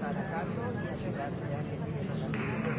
llevar a cabo y ayudar ya que tienen los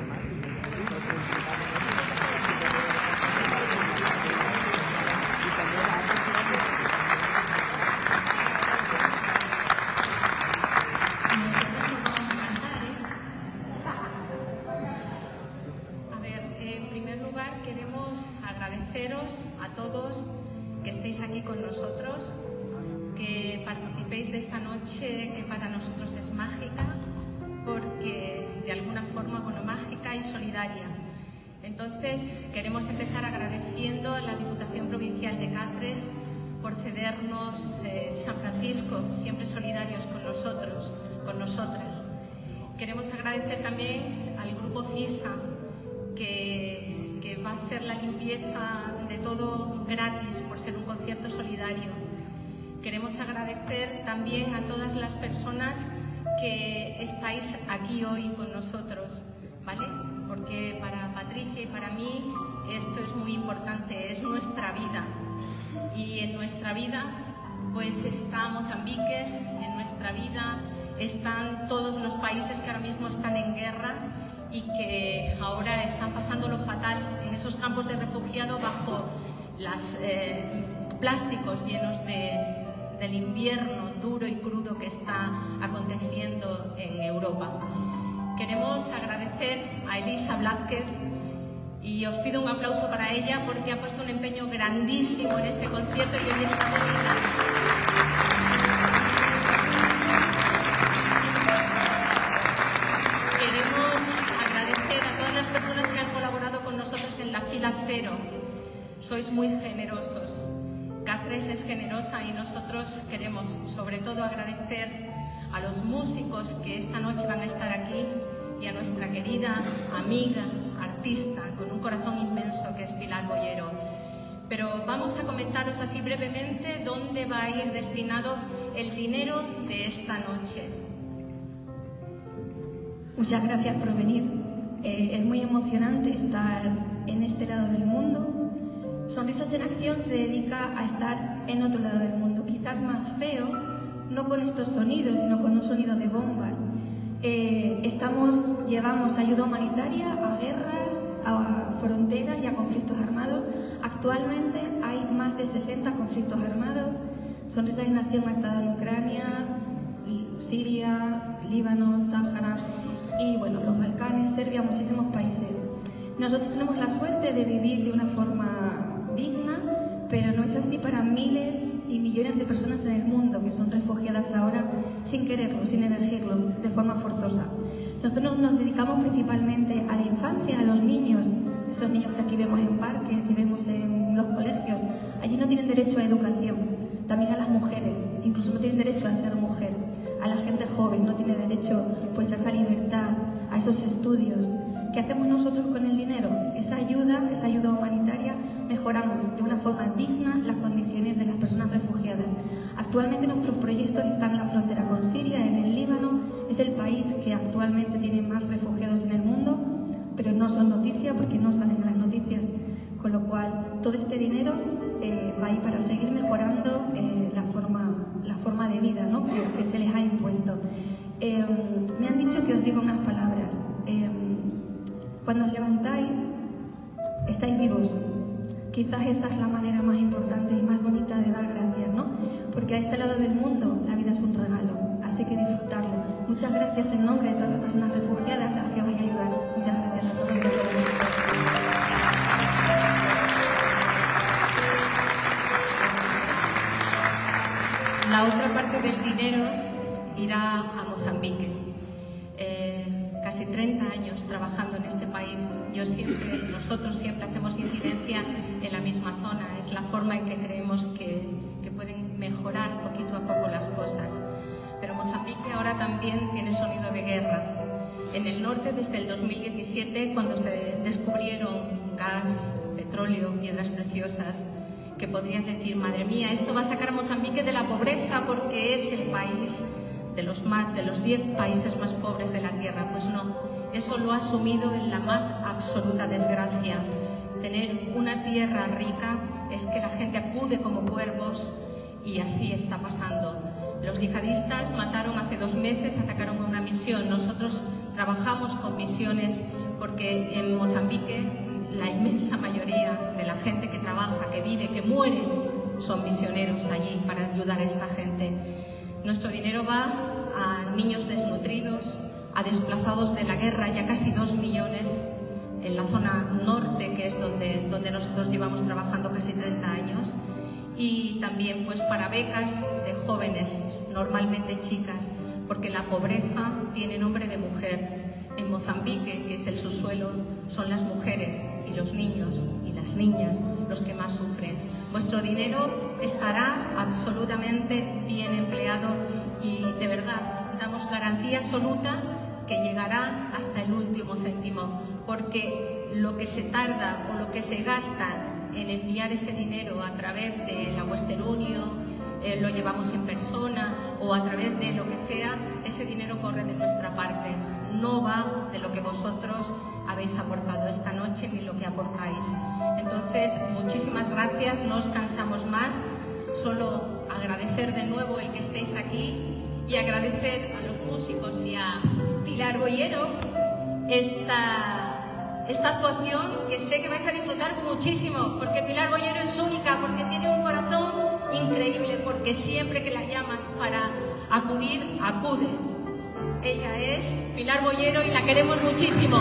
agradeceros a todos que estéis aquí con nosotros, que participéis de esta noche que para nosotros es mágica, porque de alguna forma, bueno, mágica y solidaria. Entonces, queremos empezar agradeciendo a la Diputación Provincial de Cáceres por cedernos San Francisco, siempre solidarios con nosotros, con nosotras. Queremos agradecer también al Grupo FISA, que va a hacer la limpieza de todo gratis por ser un concierto solidario. Queremos agradecer también a todas las personas que estáis aquí hoy con nosotros, ¿vale? Porque para Patricia y para mí esto es muy importante, es nuestra vida. Y en nuestra vida pues está Mozambique, en nuestra vida están todos los países que ahora mismo están en guerra y que ahora están pasando lo fatal en esos campos de refugiados bajo los plásticos llenos del invierno duro y crudo que está aconteciendo en Europa. Queremos agradecer a Elisa Blázquez y os pido un aplauso para ella porque ha puesto un empeño grandísimo en este concierto y hoy está personas que han colaborado con nosotros en la fila cero. Sois muy generosos. Cáceres es generosa y nosotros queremos sobre todo agradecer a los músicos que esta noche van a estar aquí y a nuestra querida amiga, artista, con un corazón inmenso que es Pilar Bollero. Pero vamos a comentaros así brevemente dónde va a ir destinado el dinero de esta noche. Muchas gracias por venir. Es muy emocionante estar en este lado del mundo. Sonrisas en Acción se dedica a estar en otro lado del mundo, quizás más feo, no con estos sonidos, sino con un sonido de bombas. Llevamos ayuda humanitaria a guerras, a fronteras y a conflictos armados. Actualmente hay más de 60 conflictos armados. Sonrisas en Acción ha estado en Ucrania, Siria, Líbano, Sáhara y bueno, los Balcanes, Serbia, muchísimos países. Nosotros tenemos la suerte de vivir de una forma digna, pero no es así para miles y millones de personas en el mundo que son refugiadas ahora sin quererlo, sin elegirlo, de forma forzosa. Nosotros nos dedicamos principalmente a la infancia, a los niños, esos niños que aquí vemos en parques y vemos en los colegios. Allí no tienen derecho a educación, también a las mujeres, incluso no tienen derecho a ser mujer. A la gente joven no tiene derecho pues, a esa libertad, a esos estudios. ¿Qué hacemos nosotros con el dinero? Esa ayuda humanitaria, mejoramos de una forma digna las condiciones de las personas refugiadas. Actualmente nuestros proyectos están en la frontera con Siria, en el Líbano. Es el país que actualmente tiene más refugiados en el mundo, pero no son noticias porque no salen en las noticias. Con lo cual, todo este dinero va a ir para seguir mejorando la forma de vida, ¿no? que se les ha impuesto. Me han dicho que os diga unas palabras. Cuando os levantáis, estáis vivos. Quizás esta es la manera más importante y más bonita de dar gracias, ¿no? Porque a este lado del mundo la vida es un regalo, así que disfrutarlo. Muchas gracias en nombre de todas las personas refugiadas a las que voy a ayudar. Muchas gracias a todos. La otra parte del dinero irá a Mozambique. Casi 30 años trabajando en este país. Nosotros siempre hacemos incidencia en la misma zona. Es la forma en que creemos que pueden mejorar poquito a poco las cosas. Pero Mozambique ahora también tiene sonido de guerra. En el norte, desde el 2017, cuando se descubrieron gas, petróleo, piedras preciosas, que podrías decir, madre mía, esto va a sacar a Mozambique de la pobreza porque es el país de los 10 países más pobres de la Tierra. Pues no, eso lo ha sumido en la más absoluta desgracia. Tener una tierra rica es que la gente acude como cuervos y así está pasando. Los yihadistas mataron hace 2 meses, atacaron a una misión. Nosotros trabajamos con misiones porque en Mozambique la inmensa mayoría de la gente que trabaja, que vive, que muere, son misioneros allí para ayudar a esta gente. Nuestro dinero va a niños desnutridos, a desplazados de la guerra, ya casi 2 millones en la zona norte, que es donde nosotros llevamos trabajando casi 30 años, y también pues para becas de jóvenes, normalmente chicas, porque la pobreza tiene nombre de mujer. En Mozambique, que es el subsuelo, son las mujeres y los niños y las niñas los que más sufren. Vuestro dinero estará absolutamente bien empleado y de verdad damos garantía absoluta que llegará hasta el último céntimo, porque lo que se tarda o lo que se gasta en enviar ese dinero a través de la Western Union, lo llevamos en persona o a través de lo que sea, ese dinero corre de nuestra parte, no va de lo que vosotros habéis aportado esta noche ni lo que aportáis. Entonces, muchísimas gracias, no os cansamos más, solo agradecer de nuevo el que estéis aquí y agradecer a los músicos y a Pilar Boyero esta actuación, que sé que vais a disfrutar muchísimo, porque Pilar Boyero es única, porque tiene un corazón increíble, porque siempre que la llamas para acudir, acude. Ella es Pilar Boyero y la queremos muchísimo.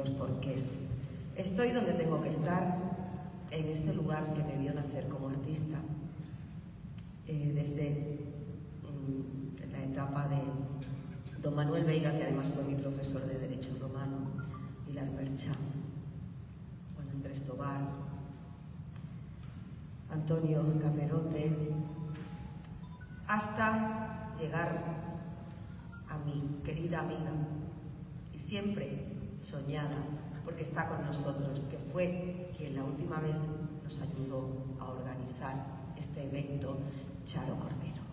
los porqués. Estoy donde tengo que estar, en este lugar que me vio nacer como artista, desde la etapa de don Manuel Veiga, que además fue mi profesor de Derecho Romano, Pilar Merchán, Juan Andrés Tobar, Antonio Caperote, hasta llegar a mi querida amiga y siempre soñada, porque está con nosotros, que fue quien la última vez nos ayudó a organizar este evento, Charo Cordero.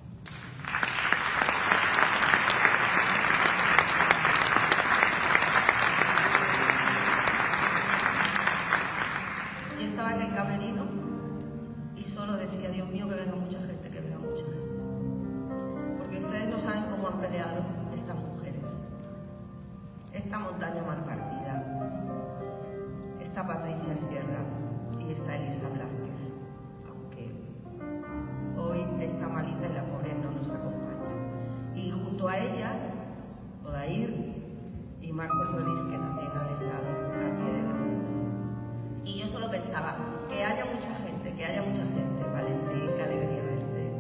Yo estaba en el camerino y solo decía, Dios mío, que venga mucha gente, que venga mucha gente. Porque ustedes no saben cómo han peleado estas mujeres. Esta montaña mal partida, esta Patricia Sierra y esta Elisa Blázquez, aunque hoy esta Marita y la pobre no nos acompaña. Y junto a ellas, Odair y Marta Solís, que también han estado al pie del cañón. Y yo solo pensaba, que haya mucha gente, Valentín, qué alegría verte.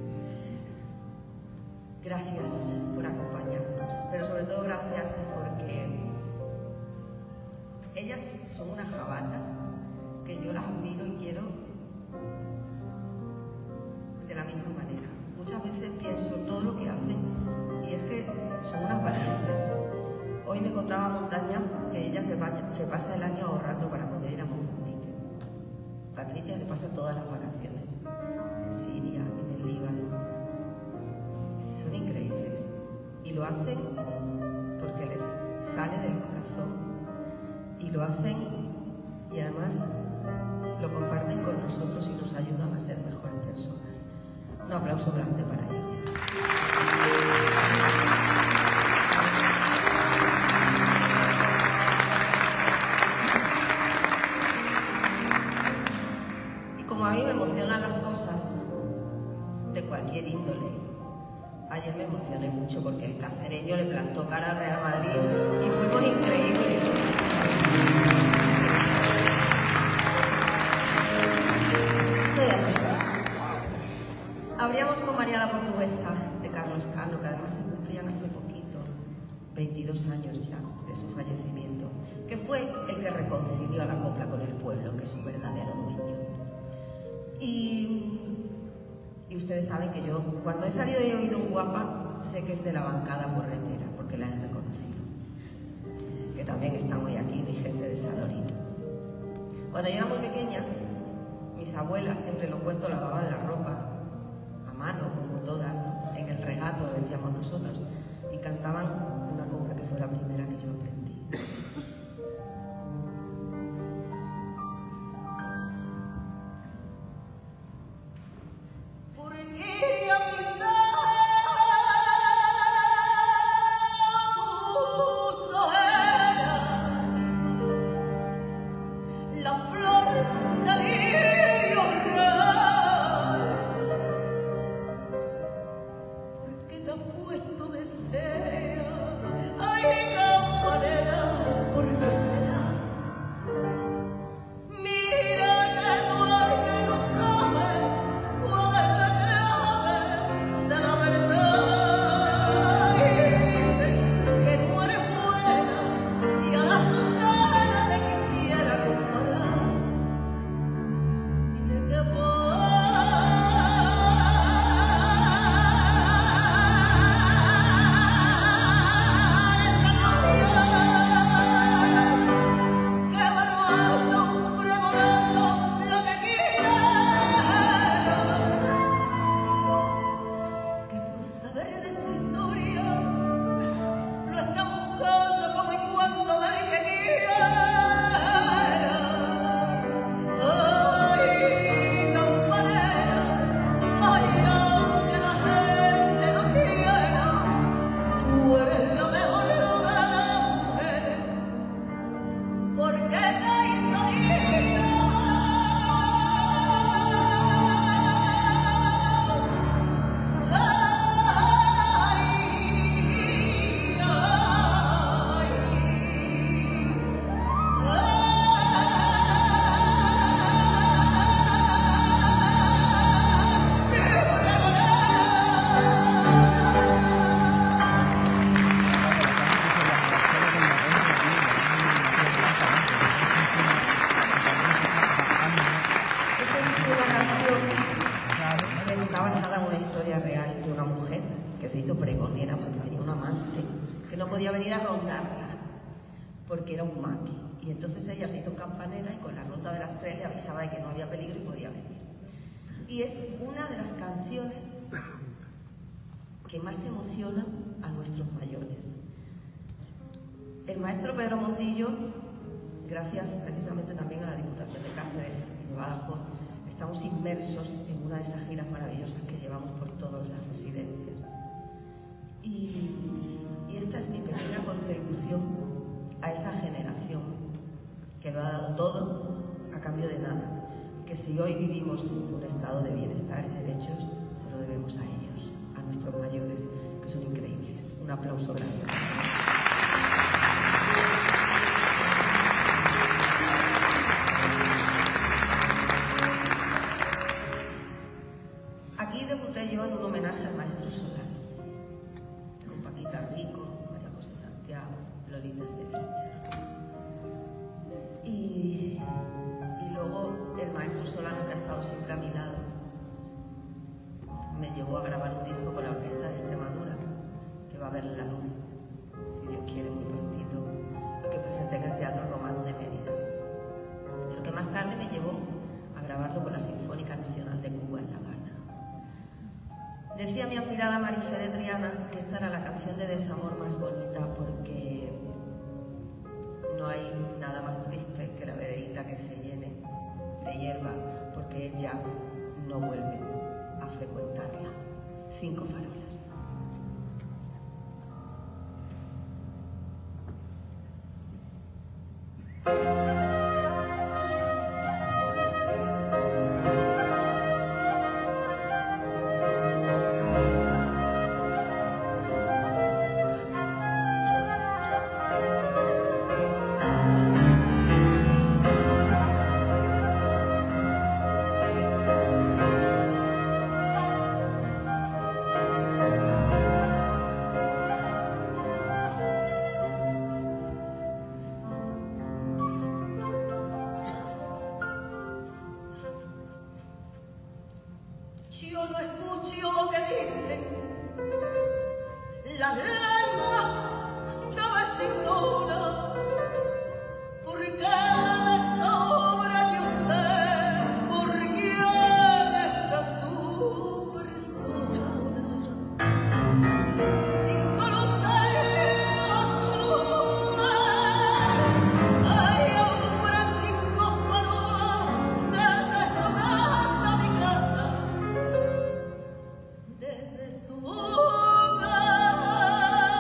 Gracias por acompañarnos, pero sobre todo gracias porque ellas son unas jabatas que yo las admiro y quiero de la misma manera. Muchas veces pienso todo lo que hacen y es que son unas valientes. Hoy me contaba Montaña que ella se pasa el año ahorrando para poder ir a Mozambique. Patricia se pasa todas las vacaciones en Siria, en el Líbano. Son increíbles y lo hacen porque les sale del corazón y lo hacen y además lo comparten con nosotros y nos ayudan a ser mejores personas. Un aplauso grande para ellos. Y como a mí me emocionan las cosas de cualquier índole, ayer me emocioné mucho porque el cacereño le plantó cara al Real Madrid y fuimos increíbles. Soy así. Abríamos con María la Portuguesa de Carlos Cano, que además se cumplían hace poquito, 22 años ya de su fallecimiento, que fue el que reconcilió a la copla con el pueblo, que es su verdadero dueño. Y ustedes saben que yo, cuando he salido y he oído un guapa, sé que es de la bancada porretera, porque la he reconocido. Que también están hoy aquí, mi gente de Salorino. Cuando yo era muy pequeña, mis abuelas, siempre lo cuento, lavaban la ropa a mano, como todas, ¿no? En el regato, decíamos nosotros, y cantaban una copla que fue la primera que yo aprendí. Ay, una canción que está basada en una historia real de una mujer que se hizo pregonera porque tenía un amante que no podía venir a rondarla porque era un maqui. Y entonces ella se hizo campanera y con la ronda de las 3 le avisaba de que no había peligro y podía venir. Y es una de las canciones que más emocionan a nuestros mayores. El maestro Pedro Montillo, gracias precisamente también a la Diputación de Cáceres y de Badajoz, estamos inmersos en una de esas giras maravillosas que llevamos por todas las residencias. Y esta es mi pequeña contribución a esa generación que lo ha dado todo a cambio de nada. Que si hoy vivimos un estado de bienestar y derechos, se lo debemos a ellos, a nuestros mayores, que son increíbles. Un aplauso grande. Aquí debuté yo en un homenaje al maestro Solano, con Paquita Rico, María José Santiago, Lolita Sevilla. Y luego el maestro Solano, que ha estado siempre a mi lado, me llevó a grabar un disco con la Orquesta de Extremadura, que va a ver la luz, si Dios quiere, muy prontito, y que presenté en el Teatro Romano de Mérida. Pero que más tarde me llevó a grabarlo con la Sinfónica Nacional de Cuba en La Habana. Decía mi admirada Marife de Triana que esta era la canción de desamor más bonita porque no hay nada más triste que la veredita que se llene de hierba porque él ya no vuelve a frecuentarla. 5 farolas. Yo no escucho lo que dicen las lenguas de vecindura, porque la sobra yo sé por quién está su persona. Sin conocer basura, hay hombres sin compañía desde su casa a mi casa. Desde su hogar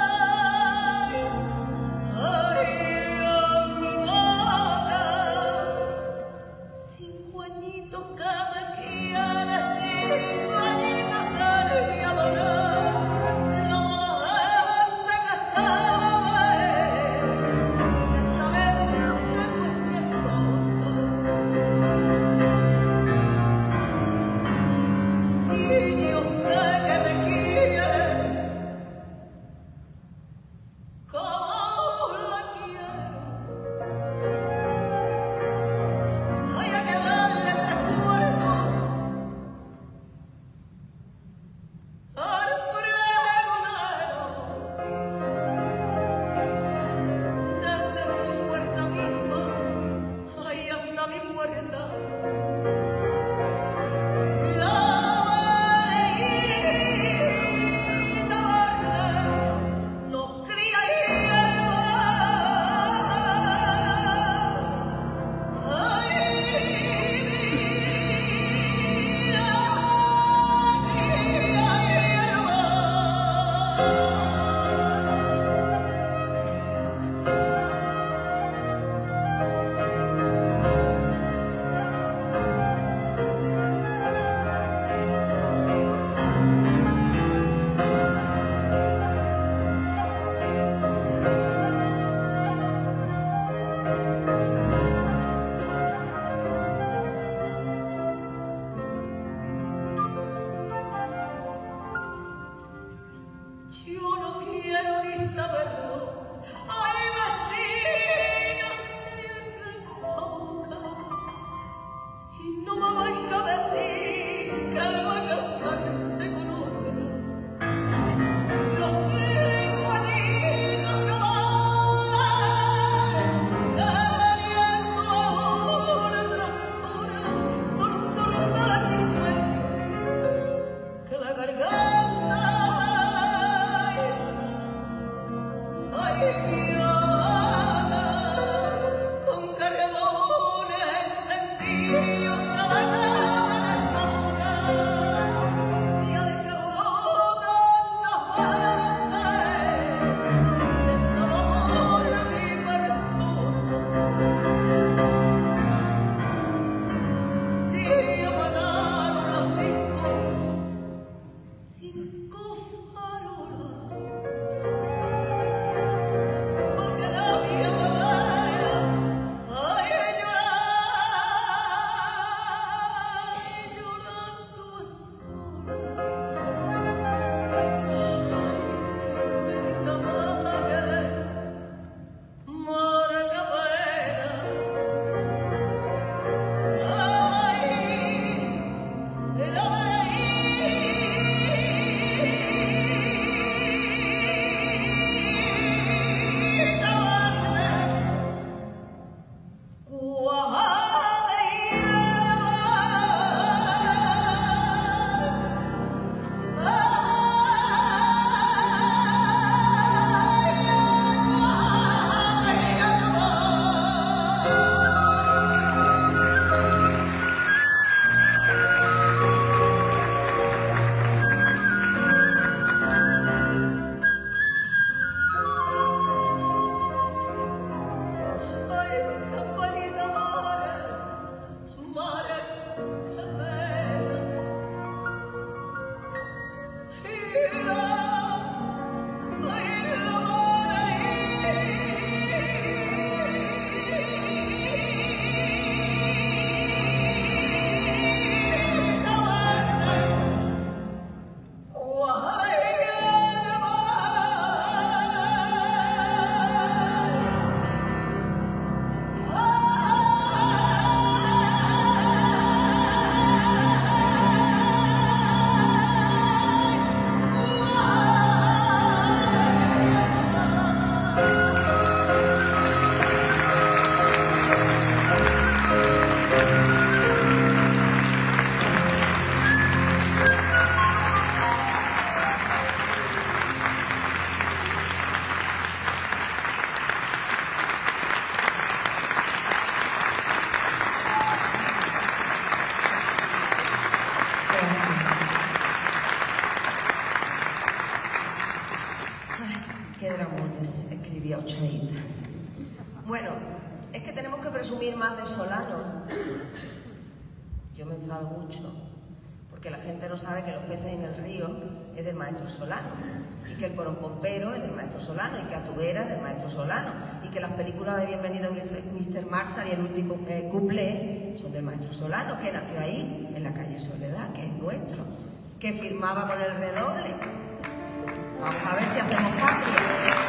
Ochaíta. Bueno, es que tenemos que presumir más de Solano. Yo me enfado mucho, porque la gente no sabe que los peces en el río es del maestro Solano, y que el pompero es del maestro Solano, y que Atubera es del maestro Solano, y que las películas de Bienvenido Mr. Marshall y el último cuplé son del maestro Solano, que nació ahí, en la calle Soledad, que es nuestro, que firmaba con el redoble. Vamos a ver si hacemos patria.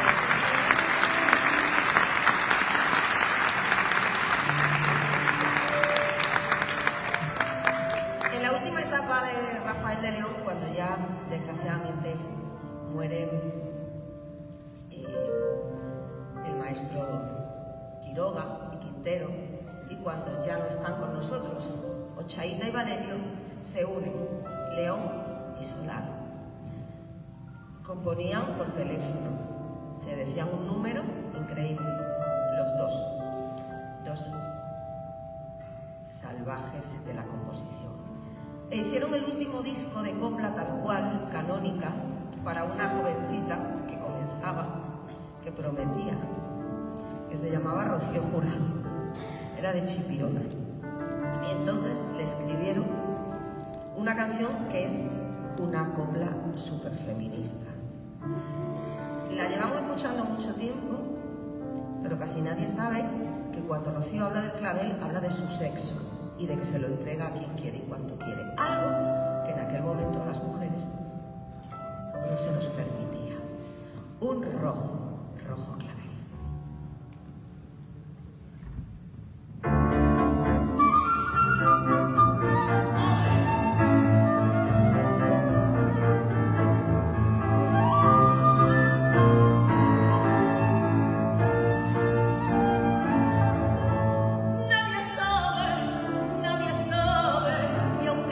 En la última etapa de Rafael de León, cuando ya desgraciadamente muere el maestro Quiroga y Quintero, y cuando ya no están con nosotros, Ochaíta y Valerio se unen, León y Solano. Componían por teléfono, se decían un número increíble, los dos salvajes de la composición. E hicieron el último disco de copla tal cual, canónica, para una jovencita que comenzaba, que prometía, que se llamaba Rocío Jurado, era de Chipirona. Y entonces le escribieron una canción que es una copla súper feminista. La llevamos escuchando mucho tiempo, pero casi nadie sabe que cuando Rocío habla del clavel, habla de su sexo y de que se lo entrega a quien quiere y cuanto quiere. Algo que en aquel momento a las mujeres no se nos permitía. Un rojo clavel. Nadie sabe, y aunque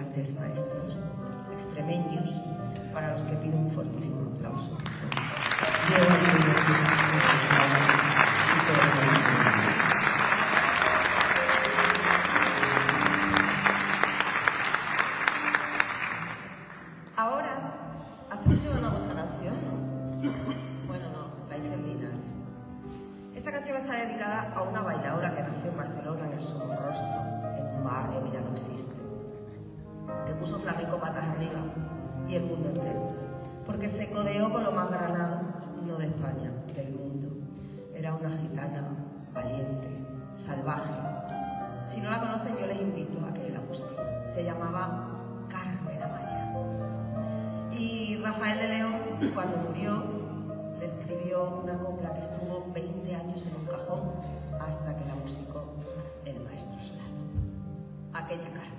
grandes maestros extremeños, para los que pido un fortísimo aplauso. Ahora, hace mucho que no hago esta canción, ¿no? Bueno, no, la hice en Linares. Esta canción está dedicada a una bailadora que nació en Barcelona, en el Somorrostro, en un barrio que ya no existe, que puso flamenco patas arriba y el mundo entero, porque se codeó con lo más granado, no de España, del mundo. Era una gitana valiente, salvaje. Si no la conocen, yo les invito a que la busquen. Se llamaba Carmen Amaya. Y Rafael de León, cuando murió, le escribió una copla que estuvo 20 años en un cajón hasta que la musicó el maestro Solano. Aquella Carmen.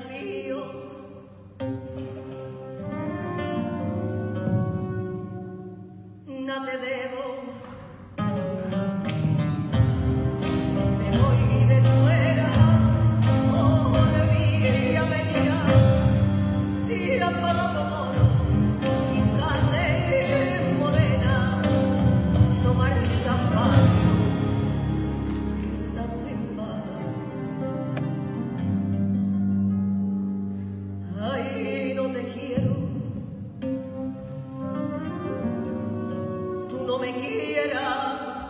mío. No te debo. Me voy de fuera, volví a venir. Si la palabra y carne morena, no marcha más. Estamos en paz. Ay, no te quiero. Tú no me quieras.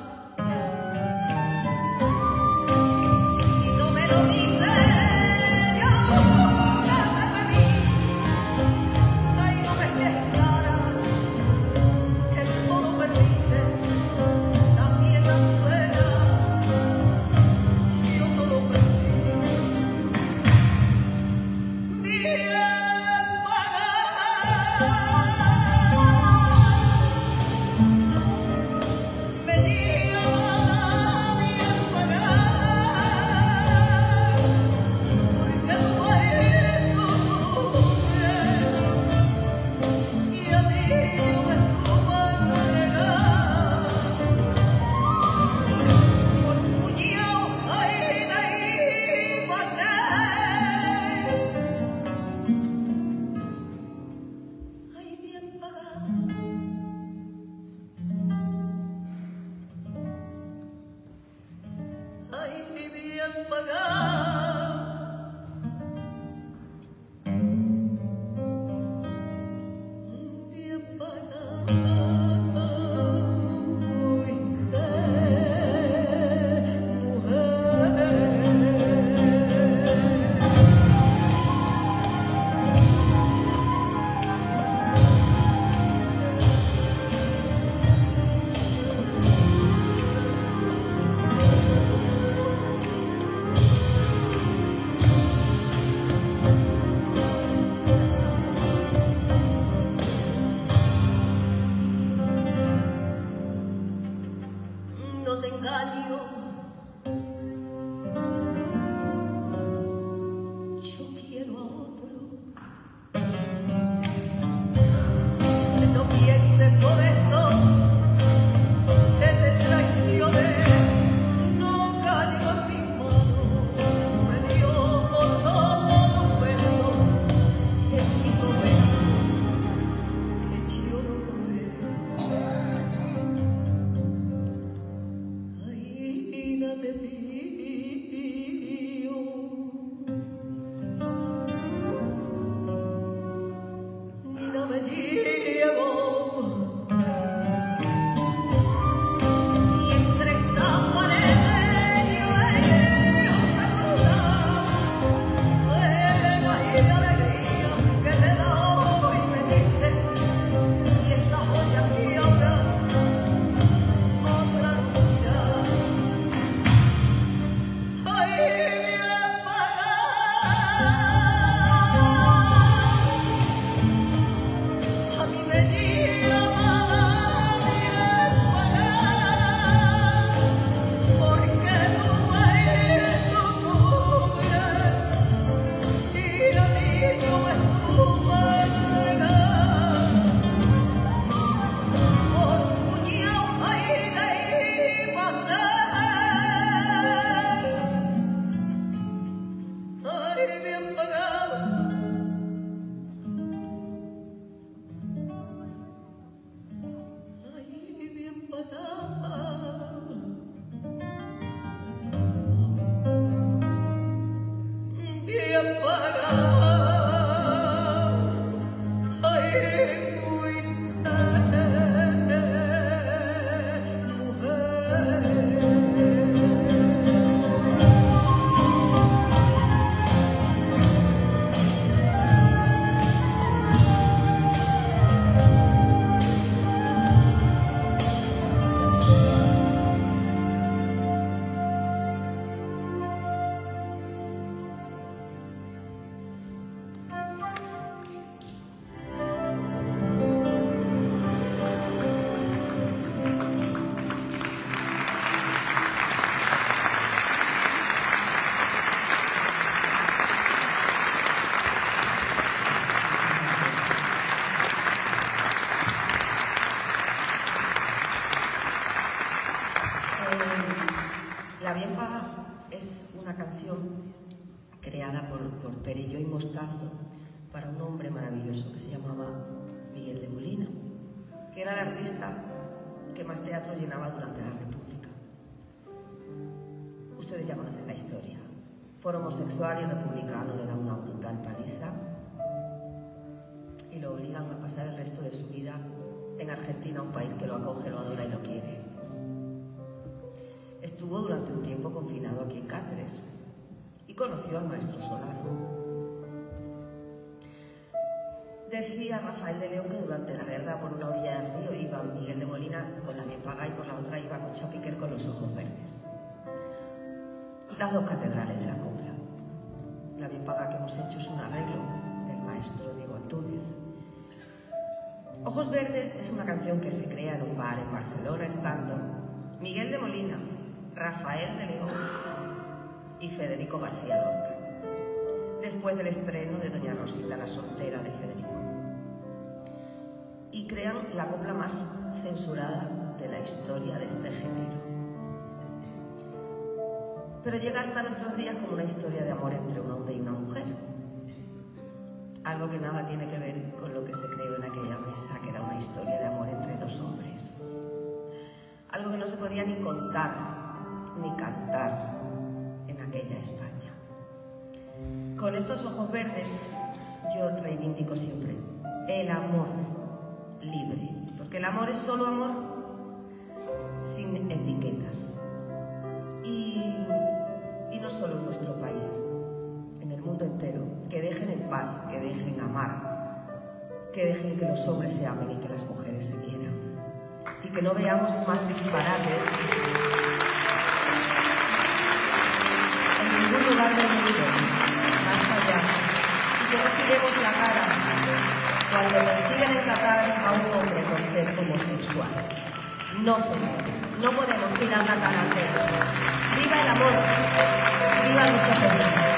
Si no me lo dices, yo no te pedí. Ay, no me quieras, que todo perdiste, también la suena. Yo no lo perdí. Bien pagada. Ay, mi bien pagada, bien pagada, fuiste mujer. No te engaño, yo quiero a otro. No pienses por eso que te traicioné. No cayó en mis manos, me dio por todos los besos que quiso ver, que yo no probé. Ay, no te pido. Ni no me llevo. Y entre estas paredes yo veo una cruzada. Buena y la alegría que te da hoy me diste. Y esa joya que ahora otra lucirá. Ay, bien pagada. A mí me llama bien pagada, porque tú eres tu mujer y a mí yo me estuve entregando por un puñado ahí de igualdad. Ay, bien pagada. Ay, bien pagada, bien pagada. Ay, fuiste mujer. por Perelló y Mostazo para un hombre maravilloso que se llamaba Miguel de Molina, que era el artista que más teatro llenaba durante la República. Ustedes ya conocen la historia. Por homosexual y republicano le dan una brutal paliza y lo obligan a pasar el resto de su vida en Argentina, un país que lo acoge, lo adora y lo quiere. Estuvo durante un tiempo confinado aquí en Cáceres y conoció al maestro Solano. Decía Rafael de León que durante la guerra por una orilla del río iba Miguel de Molina con la bien paga y por la otra iba con Chapiquer con los ojos verdes. Las dos catedrales de la copla. La bien paga que hemos hecho es un arreglo del maestro Diego Antúnez. Ojos Verdes es una canción que se crea en un bar en Barcelona estando Miguel de Molina, Rafael de León y Federico García Lorca, después del estreno de Doña Rosilda la soltera de Federico. Y crean la copla más censurada de la historia de este género. Pero llega hasta nuestros días como una historia de amor entre un hombre y una mujer. Algo que nada tiene que ver con lo que se creó en aquella mesa, que era una historia de amor entre dos hombres. Algo que no se podía ni contar ni cantar en aquella España. Con estos ojos verdes yo reivindico siempre el amor libre, porque el amor es solo amor sin etiquetas. Y no solo en nuestro país, en el mundo entero. Que dejen en paz, que dejen amar, que dejen que los hombres se amen y que las mujeres se quieran. Y que no veamos más disparates en ningún lugar del mundo, más allá. Y que no giremos la cara cuando consiguen encajar a un hombre por ser homosexual. No, señores, no podemos girar la cara ante eso. ¡Viva el amor! ¡Viva los hombres!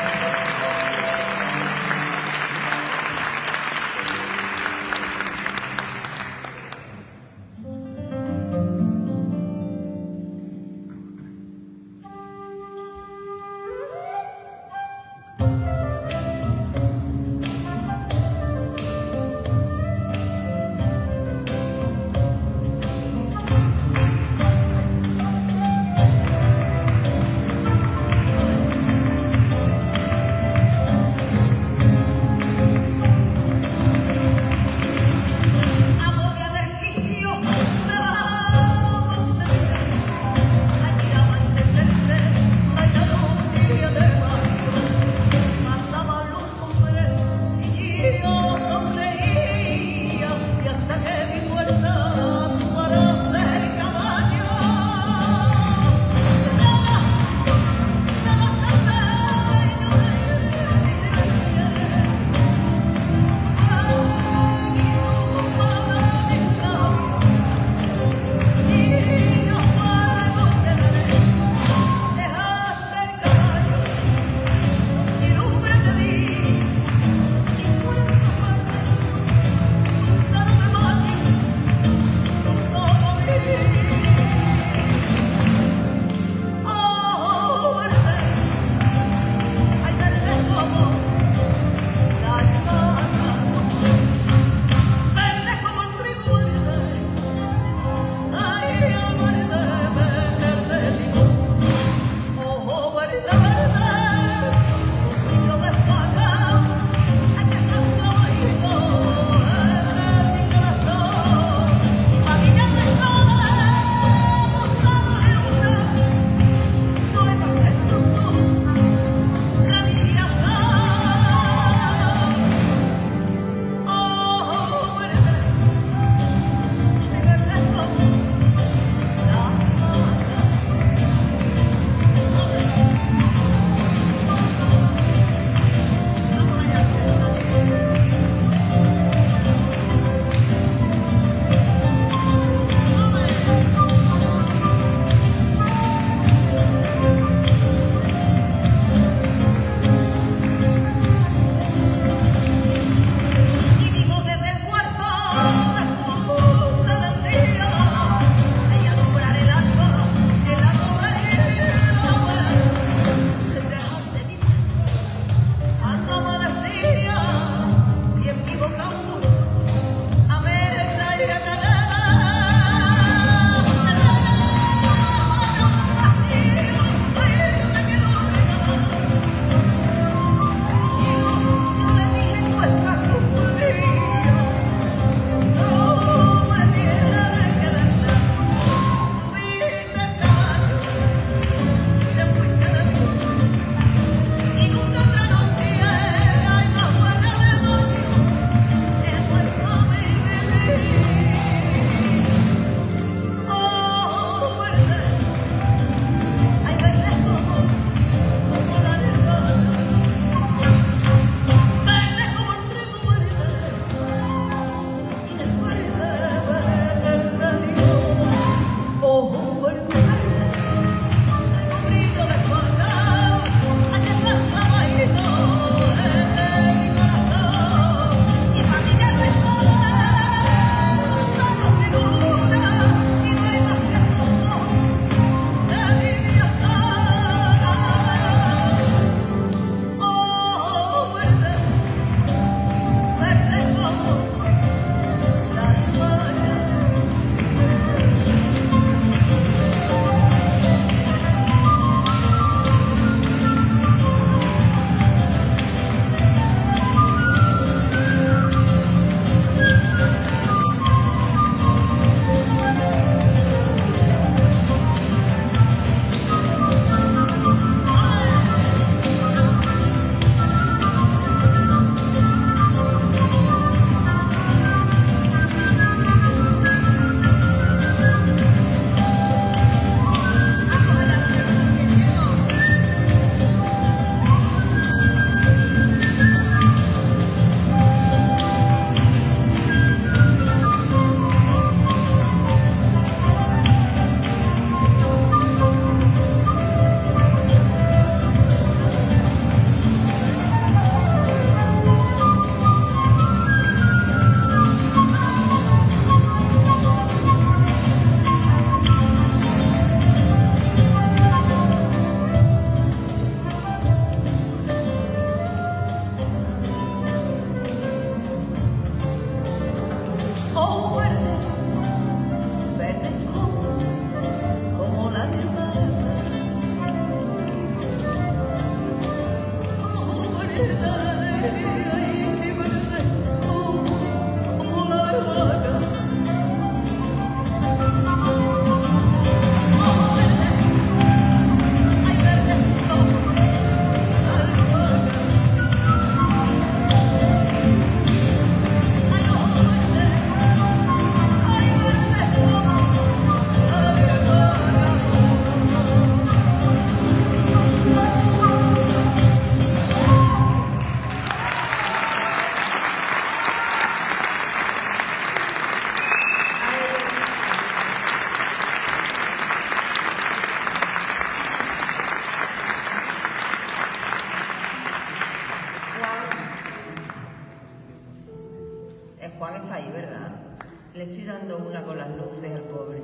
Juan está ahí, ¿verdad? Le estoy dando una con las luces al pobre.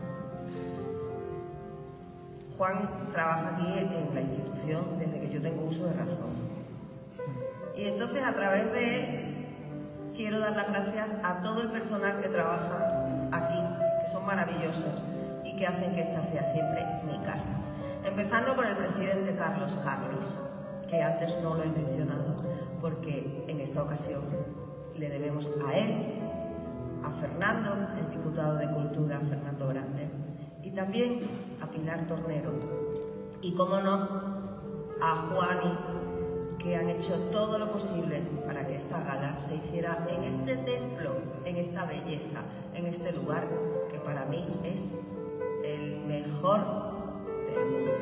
Juan trabaja aquí en la institución desde que yo tengo uso de razón. Y entonces, a través de él, quiero dar las gracias a todo el personal que trabaja aquí, que son maravillosos y que hacen que esta sea siempre mi casa. Empezando por el presidente Carlos, que antes no lo he mencionado, porque en esta ocasión le debemos a él, a Fernando, el diputado de Cultura, Fernando Grande, y también a Pilar Tornero, y cómo no, a Juani, que han hecho todo lo posible para que esta gala se hiciera en este templo, en esta belleza, en este lugar que para mí es el mejor del mundo.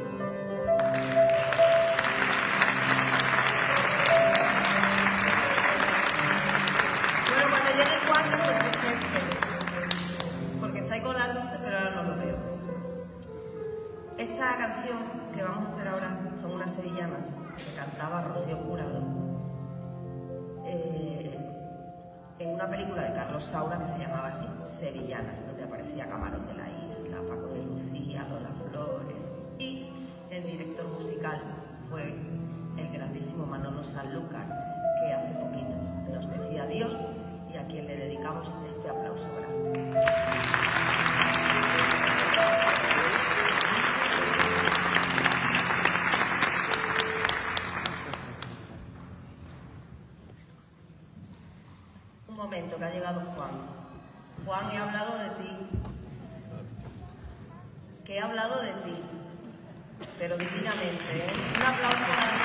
Bueno, cuando llegue Juan, que se presente, porque está ahí con las luces, pero ahora no lo veo. Esta canción que vamos a hacer ahora son unas sevillanas que cantaba Rocío Jurado en una película de Carlos Saura que se llamaba así, Sevillanas, donde aparecía Camarón de la Isla, Paco de Lucía, Lola Flores, y el director musical fue el grandísimo Manolo Sanlúcar, que hace poquito nos decía adiós y a quien le dedicamos este aplauso grande. Un momento, que ha llegado Juan. Juan, he hablado de ti. Que he hablado de ti. Pero divinamente, ¿eh? Un aplauso para ti.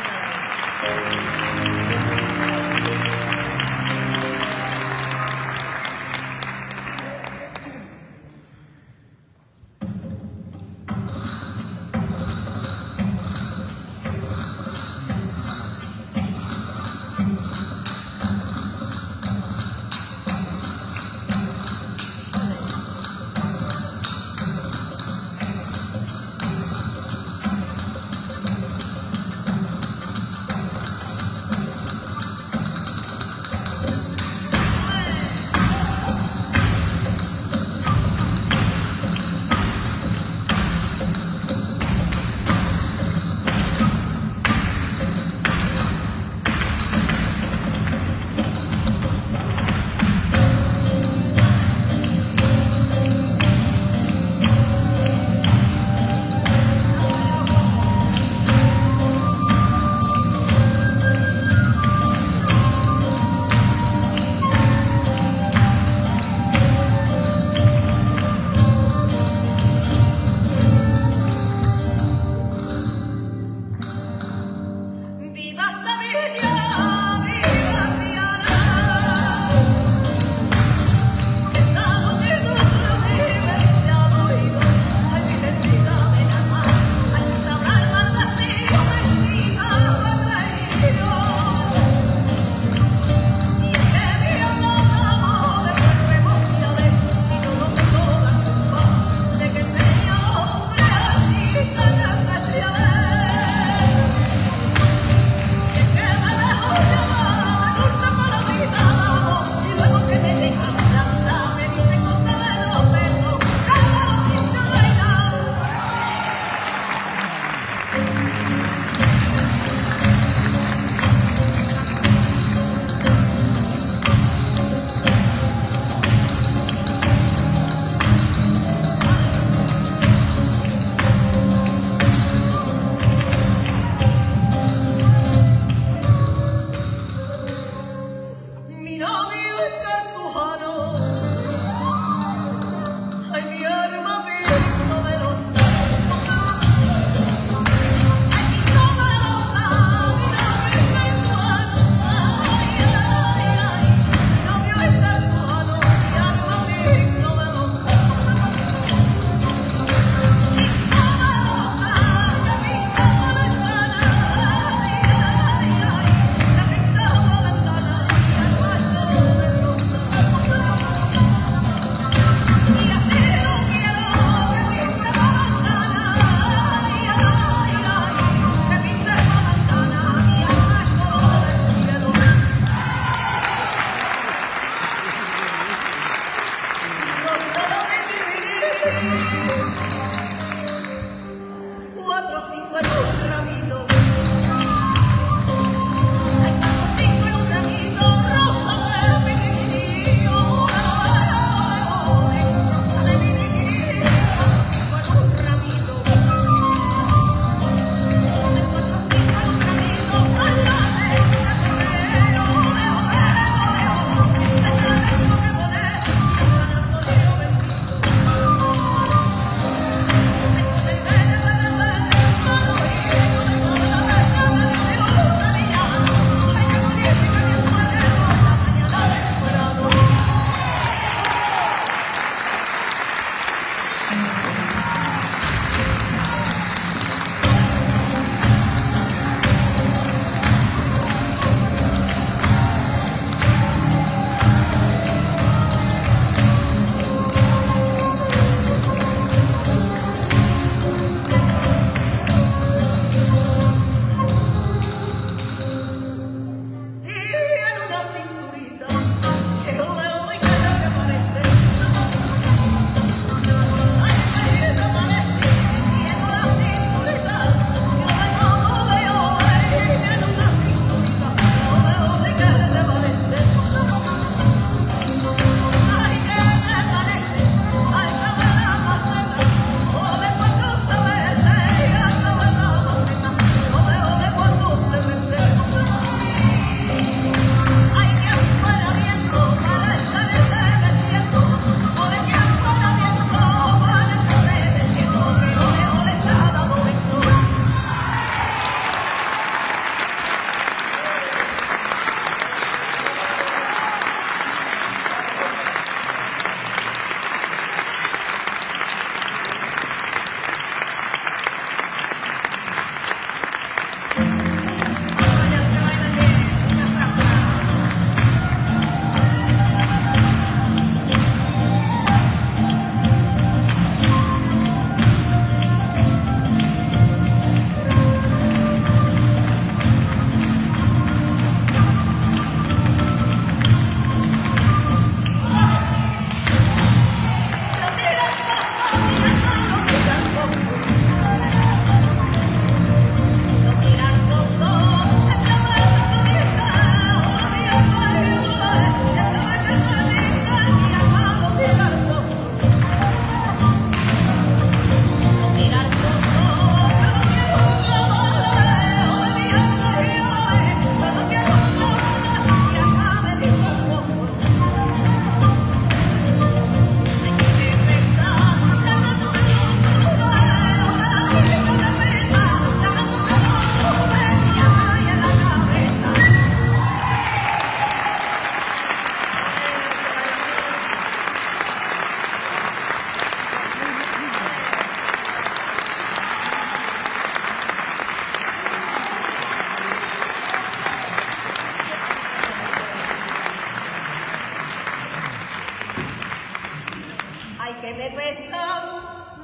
me pesa.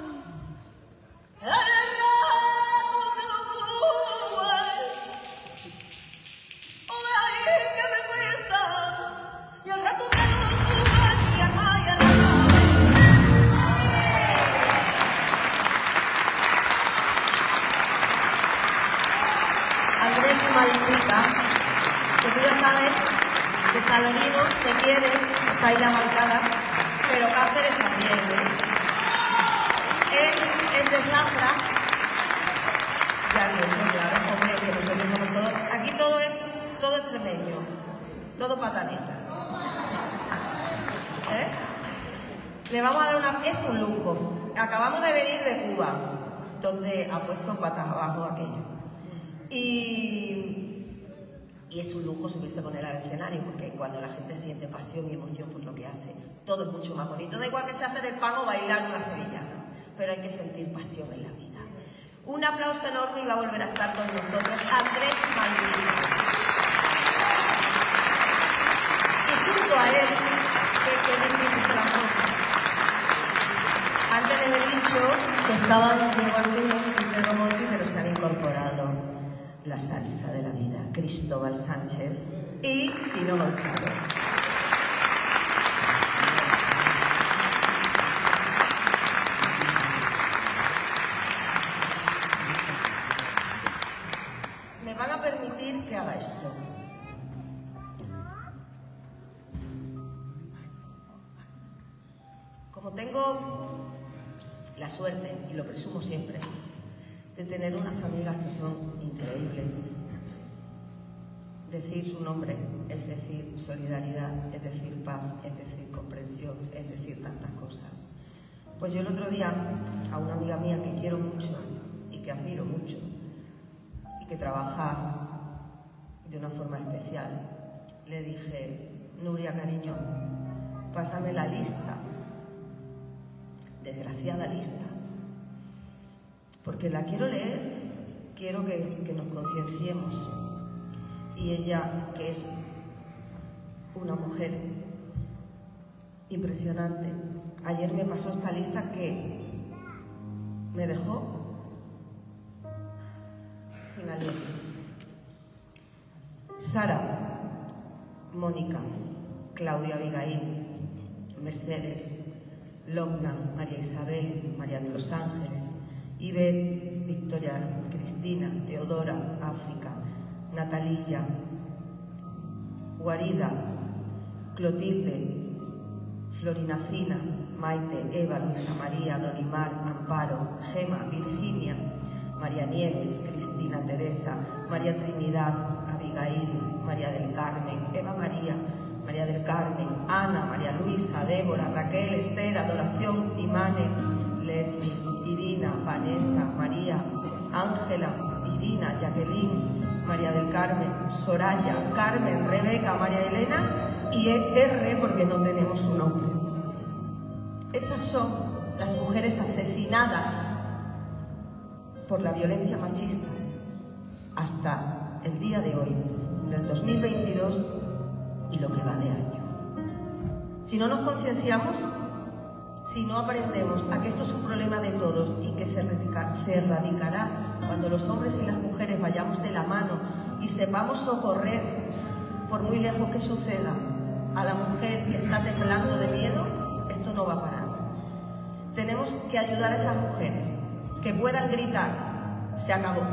Andrés y Malinita, que tú ya sabes que Salorino te quiere, está ahí la marcada, pero Cáceres también, Él es de Zafra, ya lo sé, claro, hombre, que nosotros somos todos, aquí todo es extremeño, todo pataneta. Le vamos a dar es un lujo. Acabamos de venir de Cuba, donde ha puesto patas abajo aquello. Y es un lujo subirse con él al escenario, porque cuando la gente siente pasión y emoción por lo que hace, todo es mucho más bonito. Da igual que se hace del pan o bailar una sevillana, pero hay que sentir pasión en la vida. Un aplauso enorme y va a volver a estar con nosotros Andrés Malinita. Y junto a él, que difícil se la cosa. Antes les he dicho que estaban Diego Antunes y Pedro Monti, pero se han incorporado la salsa de la vida, Cristóbal Sánchez y Tino González. Me van a permitir que haga esto. Como tengo la suerte, y lo presumo siempre, de tener unas amigas que son increíbles. Decir su nombre es decir solidaridad, es decir paz, es decir comprensión, es decir tantas cosas. Pues yo el otro día a una amiga mía que quiero mucho y que admiro mucho y que trabaja de una forma especial, le dije: Nuria, cariño, pásame la lista, desgraciada lista, porque la quiero leer, quiero que nos concienciemos. Y ella, que es una mujer impresionante, ayer me pasó esta lista que me dejó sin aliento. Sara, Mónica, Claudia Abigail, Mercedes, Logna, María Isabel, María de los Ángeles, Ivette, Victoria, Cristina, Teodora, África, Natalilla, Guarida, Clotilde, Florinacina, Maite, Eva, Luisa María, Donimar, Amparo, Gema, Virginia, María Nieves, Cristina, Teresa, María Trinidad, Abigail, María del Carmen, Eva María, María del Carmen, Ana, María Luisa, Débora, Raquel, Esther, Adoración, Imane, Leslie, Irina, Vanessa, María, Ángela, Irina, Jacqueline, María del Carmen, Soraya, Carmen, Rebeca, María Elena y R, porque no tenemos su nombre. Esas son las mujeres asesinadas por la violencia machista hasta el día de hoy, en el 2022 y lo que va de año. Si no nos concienciamos, si no aprendemos a que esto es un problema de todos y que se erradicará cuando los hombres y las mujeres vayamos de la mano y sepamos socorrer, por muy lejos que suceda, a la mujer que está temblando de miedo, esto no va a parar. Tenemos que ayudar a esas mujeres que puedan gritar: se acabó.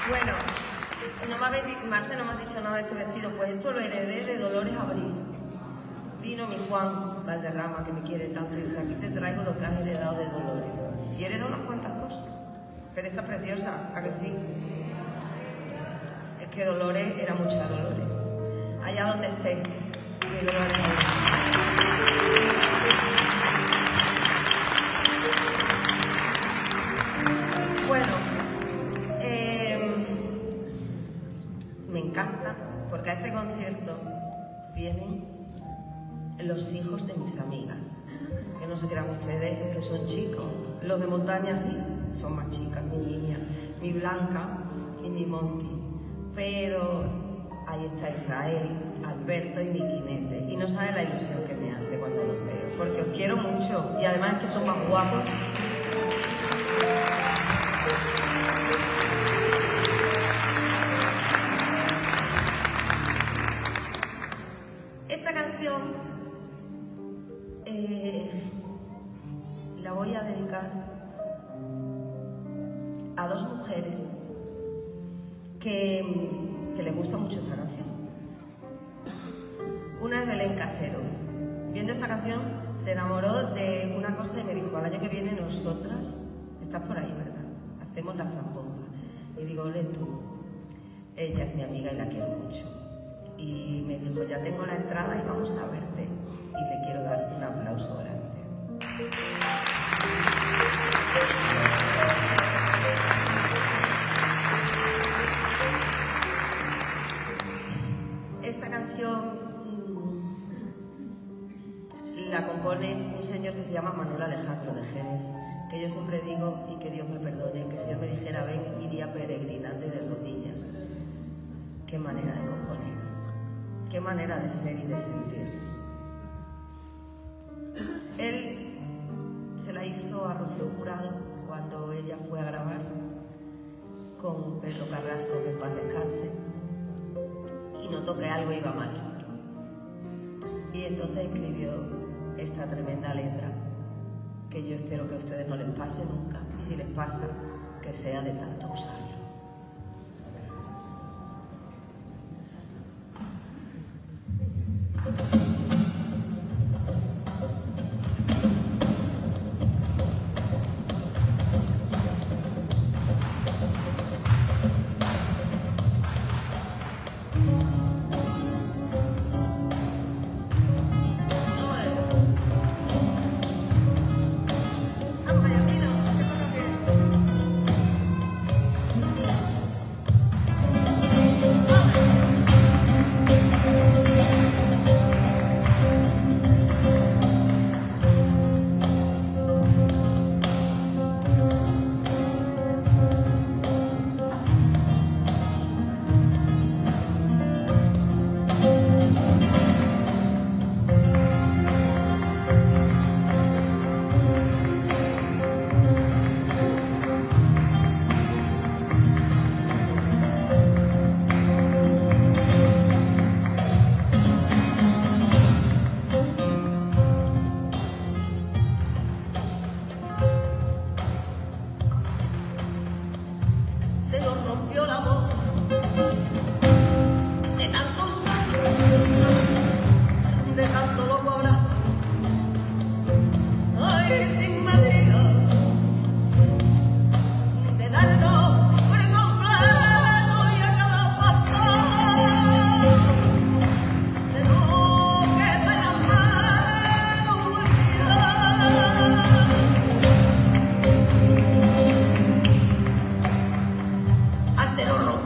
Bueno, Marce no me has dicho nada de este vestido, pues esto lo heredé de Dolores Abril. Vino mi Juan Valderrama, que me quiere tanto, y dice, aquí te traigo lo que has heredado de Dolores. Y he heredado unas cuantas cosas, pero esta es preciosa, ¿a que sí? Es que Dolores era mucha Dolores. Allá donde esté, que Dolores Bueno, me encanta, porque a este concierto vienen los hijos de mis amigas, que no se crean ustedes que son chicos. Los de montaña sí, son más chicas, mi niña, mi Blanca y mi Monty. Pero ahí está Israel, Alberto y mi Quinete. Y no sabe la ilusión que me hace cuando los veo, porque os quiero mucho y además es que son más guapos. Esta canción la voy a dedicar a dos mujeres que les gusta mucho esta canción. Una es Belén Casero. Viendo esta canción se enamoró de una cosa y me dijo, al año que viene nosotras, estás por ahí, ¿verdad? Hacemos la zambomba. Y digo, ole tú, ella es mi amiga y la quiero mucho. Y me dijo, ya tengo la entrada y vamos a verte. Y le quiero dar un aplauso grande. Esta canción la compone un señor que se llama Manuel Alejandro de Jerez, que yo siempre digo, y que Dios me perdone, que si él me dijera ven, iría peregrinando y de rodillas. Qué manera de componer, qué manera de ser y de sentir. Él se la hizo a Rocío Jurado cuando ella fue a grabar con Pedro Carrasco, que en paz descanse, y notó que algo iba mal. Y entonces escribió esta tremenda letra, que yo espero que a ustedes no les pase nunca, y si les pasa, que sea de tanto usarlo. Se lo rompió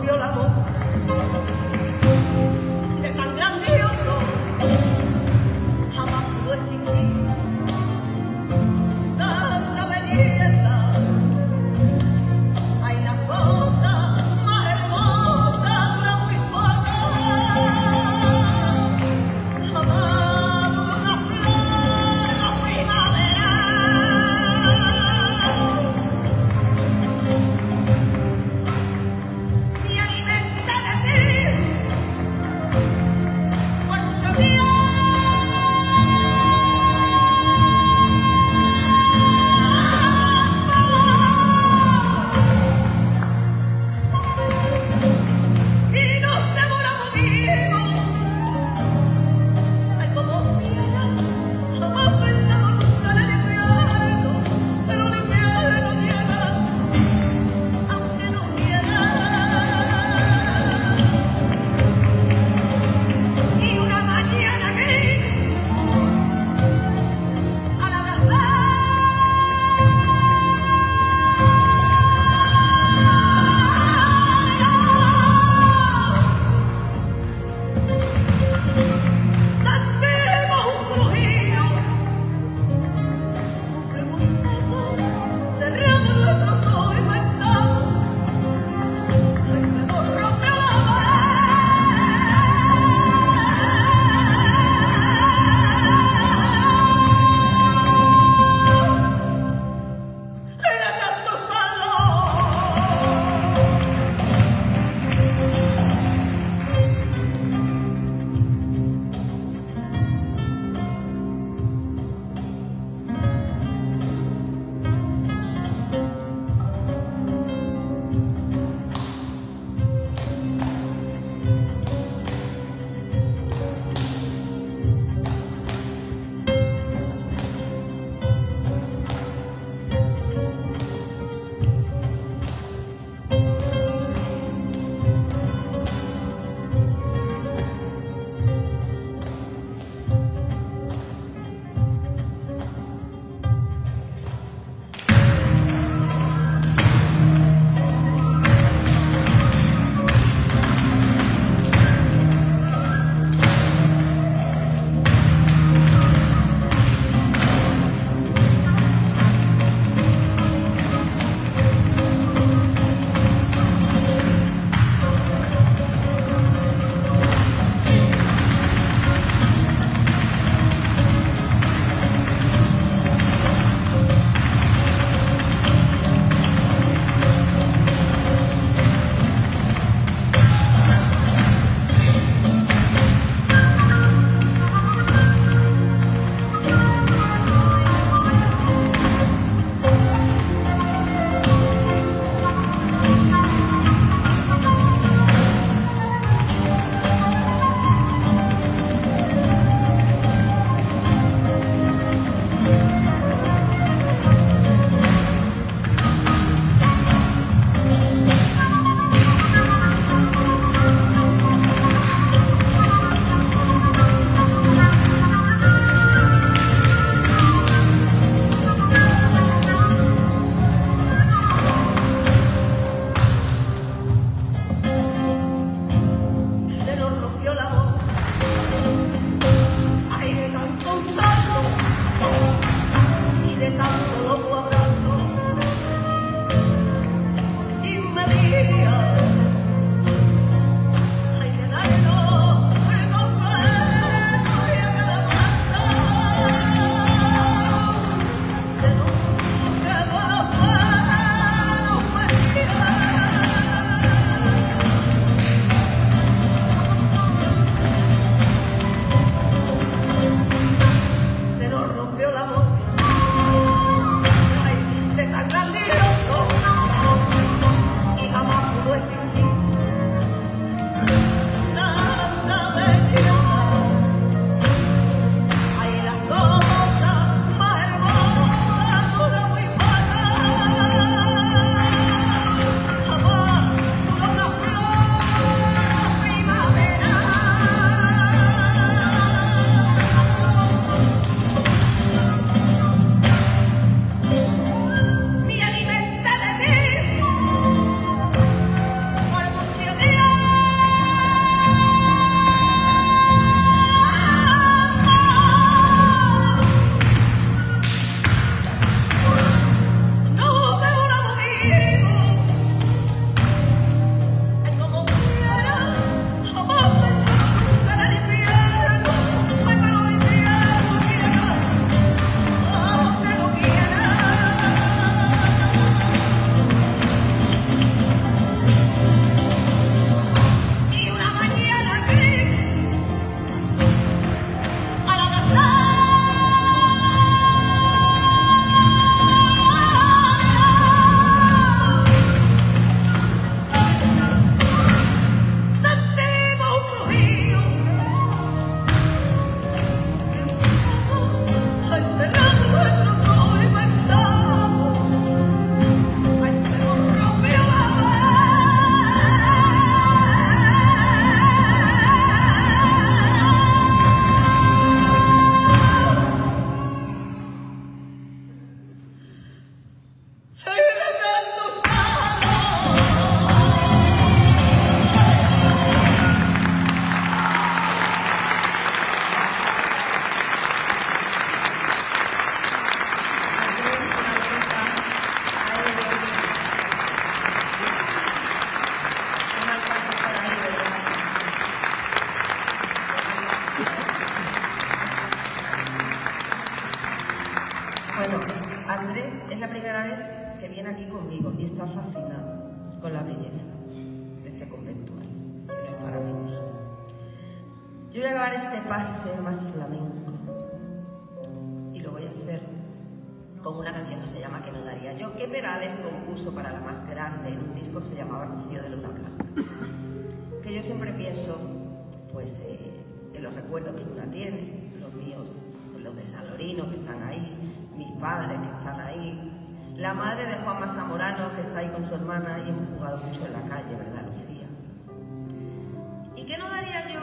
aquí conmigo y está fascinado con la belleza de este conventual, que no es para menos. Yo voy a acabar este pase más flamenco y lo voy a hacer con una canción que se llama Que no daría yo, que Perales compuso para La Más Grande en un disco que se llamaba Rocío de Luna Blanca. Que yo siempre pienso, pues, en los recuerdos que una tiene, los míos, los de Salorino que están ahí, mis padres que están ahí, la madre de Juanma Zamorano que está ahí con su hermana y hemos jugado mucho en la calle, ¿verdad, Lucía? ¿Y qué no daría yo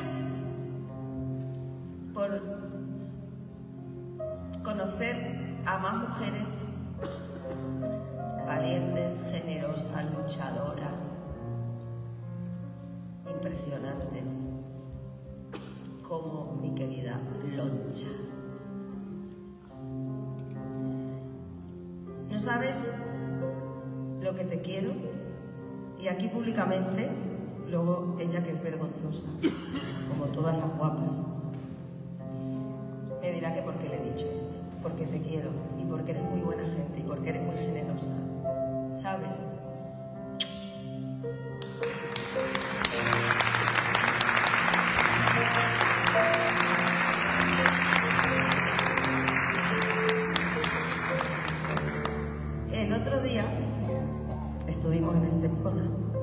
por conocer a más mujeres valientes, generosas, luchadoras, impresionantes, como mi querida Loncha? No sabes lo que te quiero, y aquí públicamente, luego ella, que es vergonzosa, como todas las guapas, me dirá que por qué le he dicho esto, porque te quiero y porque eres muy buena gente y porque eres muy generosa, ¿sabes? El otro día estuvimos en Estepona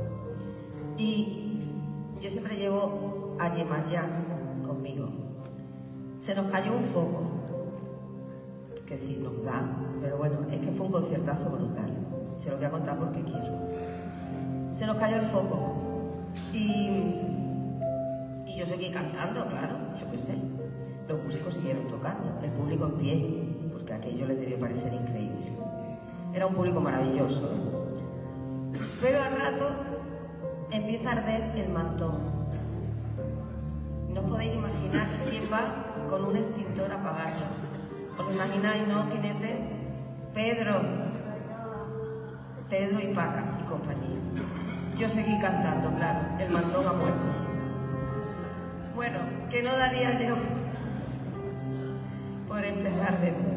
y yo siempre llevo a Yemayá conmigo. Se nos cayó un foco, que sí nos da, pero bueno, es que fue un conciertazo brutal. Se lo voy a contar porque quiero. Se nos cayó el foco y yo seguí cantando, claro, yo qué sé. Los músicos siguieron tocando, el público en pie, porque aquello les debió parecer increíble. Era un público maravilloso, ¿eh? Pero al rato empieza a arder el mantón. No os podéis imaginar quién va con un extintor a apagarlo. ¿Os lo imagináis, no, jinete? Pedro y Paca y compañía. Yo seguí cantando, claro, el mantón ha muerto. Bueno, ¿qué no daría yo por empezar de nuevo?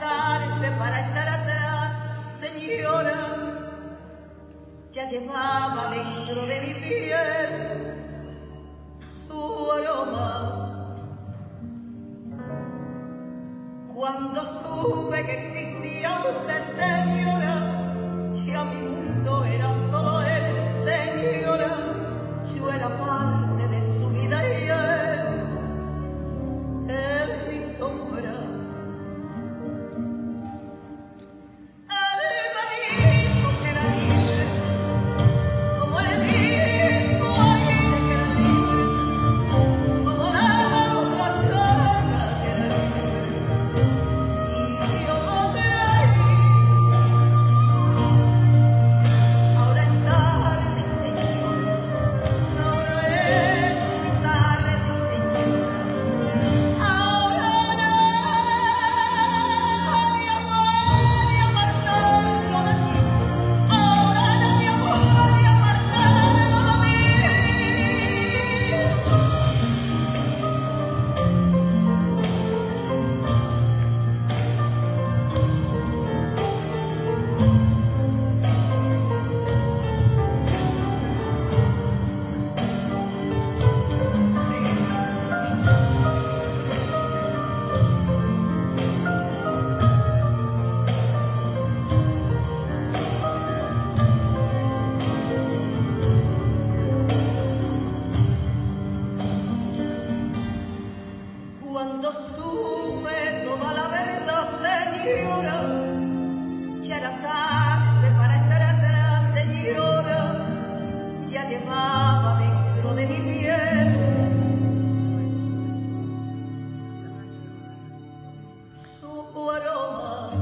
tarde para echar atrás, señora. Ya llevaba dentro de mi piel su aroma. Cuando supe que existía usted, señora, ya mi mundo era solo él, señora. Yo era parte de su vida y él mi sombra. Cuando supe toda la verdad, señora, ya era tarde para echar atrás, señora. Ya llevaba dentro de mi piel su aroma.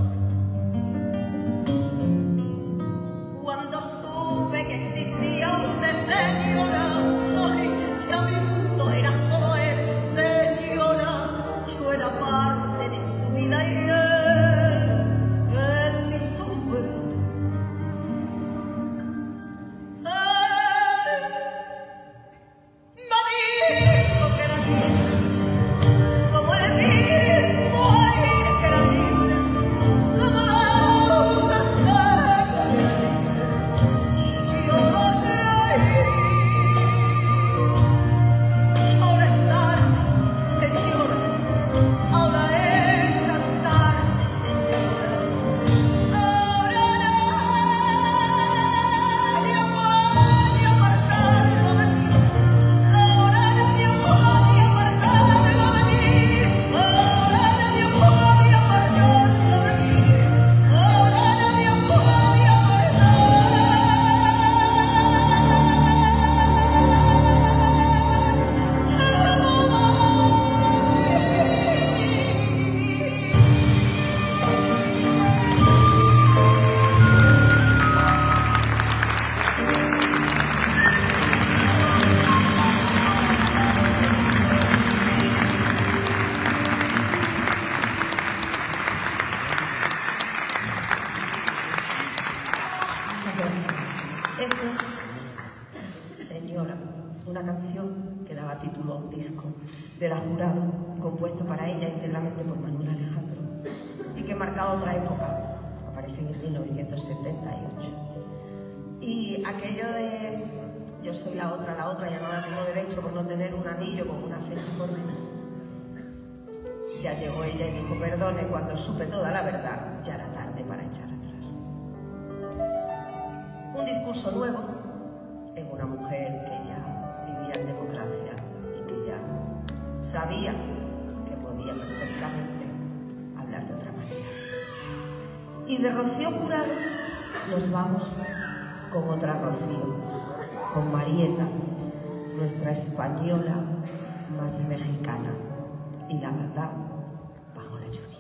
Cuando supe que existía usted, señora, ay, ya mi mundo era solo él, señora. Yo era parte de su vida y él mi sombra. Me dijo que era libre, como el mismo aire que era libre, como la seca que era libre, y yo lo creí. Ahora es tarde, señora. Ahora es tan tarde, señora. Ahora nadie puede apartarlo de mí. Ahora nadie puede apartarlo de mí. Ahora nadie puede apartarlo de mí. Ahora nadie puede apartarlo. Muchas gracias. Esto es Señora, una canción que daba título a un disco de La Jurado, compuesto para ella íntegramente por Manuel Alejandro y que marca otra época. Aparece en 1978. Y aquello de yo soy la otra, ya no la tengo derecho por no tener un anillo con una fecha por medio. Ya llegó ella y dijo perdone, cuando supe toda la verdad, ya era tarde para echar atrás. Un discurso nuevo en una mujer que ya vivía en democracia y que ya sabía que podía perfectamente hablar de otra manera. Y de Rocío Jurado nos vamos con otra Rocío, con Marieta, nuestra española más mexicana, y la verdad bajo la lluvia.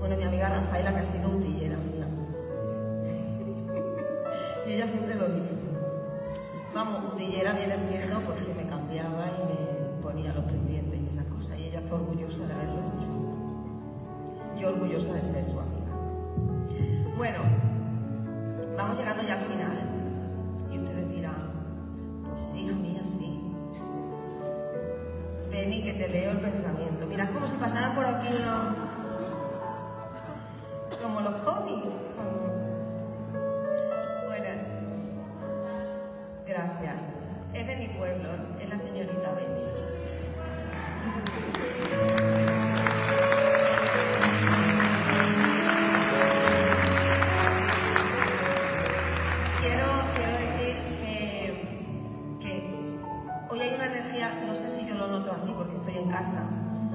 Bueno, mi amiga Rafaela, que ha sido utillera mía. Y ella siempre lo dice. Vamos, utillera viene siendo porque me cambiaba y me ponía los pendientes y esas cosas. Y ella está orgullosa de haberlo hecho. Yo orgullosa de ser su amiga. Bueno, vamos llegando ya al final. Y ustedes dirán, pues sí, hija mía, sí. Ven y que te leo el pensamiento. Mira, es como si pasaran por aquí como los cómics. Bueno, gracias. Es de mi pueblo, es la señorita Beni. Quiero decir que hoy hay una energía, no sé si yo lo noto así porque estoy en casa,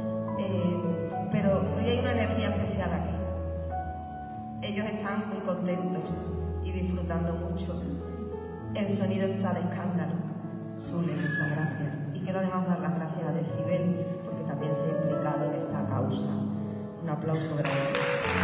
pero hoy hay una energía especial aquí. Ellos están muy contentos y disfrutando mucho. El sonido está de escándalo. Sule, muchas gracias. Y quiero además dar las gracias a Decibel porque también se ha implicado en esta causa. Un aplauso grande.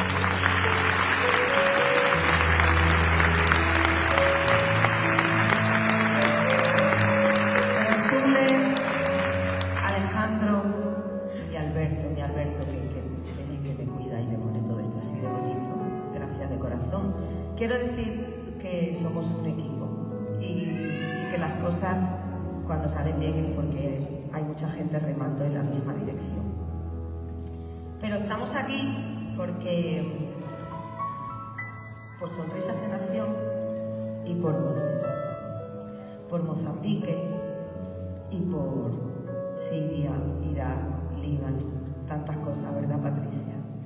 Sule, Alejandro y Alberto, mi Alberto, que me cuida y me pone todo esto así de bonito. Gracias de corazón. Quiero decir que somos un equipo y que las cosas cuando salen bien es porque hay mucha gente remando en la misma dirección. Pero estamos aquí porque por Sonrisas en Acción y por Voces, por Mozambique y por Siria, Irak, Líbano, tantas cosas, ¿verdad, Patricia?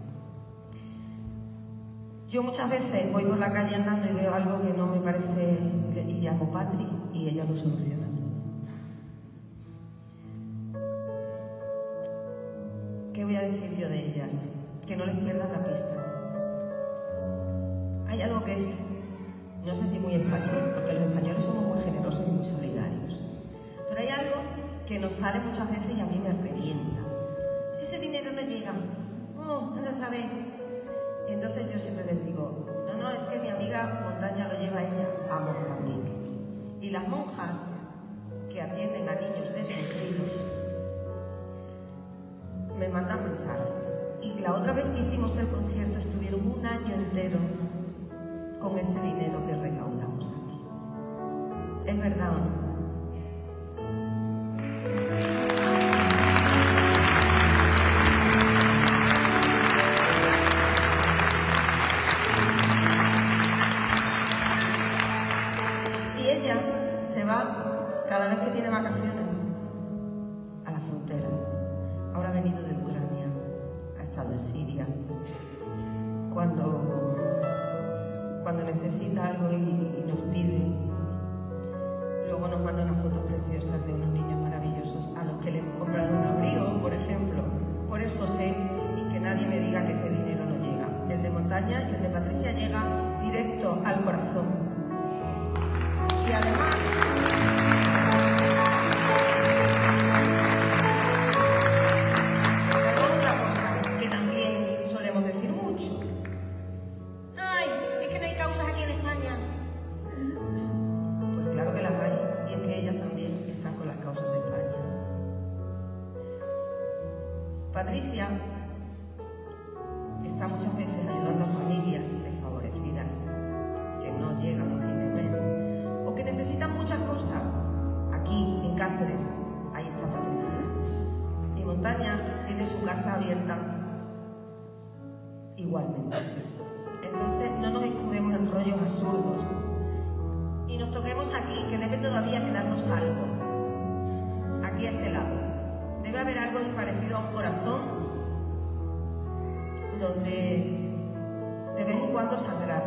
Yo muchas veces voy por la calle andando y veo algo que no me parece, y llamo Patri y ella lo soluciona todo. ¿Qué voy a decir yo de ellas? Que no les pierdan la pista. Hay algo que es, no sé si muy español, porque los españoles somos muy generosos y muy solidarios, pero hay algo que nos sale muchas veces y a mí me revienta. Si ese dinero no llega, no lo sabéis. Y entonces yo siempre les digo, no, es que mi amiga Montaña lo lleva ella a Mozambique. Y las monjas que atienden a niños desnutridos me mandan mensajes. Y la otra vez que hicimos el concierto estuvieron un año entero con ese dinero que recaudamos aquí. ¿Es verdad o no? Cada vez que tiene vacaciones a la frontera. Ahora ha venido de Ucrania, ha estado en Siria. Cuando necesita algo y nos pide, luego nos manda unas fotos preciosas de unos niños maravillosos a los que le hemos comprado un abrigo, por ejemplo. Por eso sé, y que nadie me diga que ese dinero no llega. El de Montaña y el de Patricia llega directo al corazón. Y además, Patricia está muchas veces ayudando a familias desfavorecidas que no llegan a fin de mes o que necesitan muchas cosas. Aquí, en Cáceres, ahí está Patricia. Y Montaña tiene su casa abierta igualmente. Entonces, no nos escudemos en rollos absurdos y nos toquemos aquí, que debe todavía quedarnos algo. Aquí a este lado. Debe haber algo parecido a un corazón donde de vez en cuando sangrar.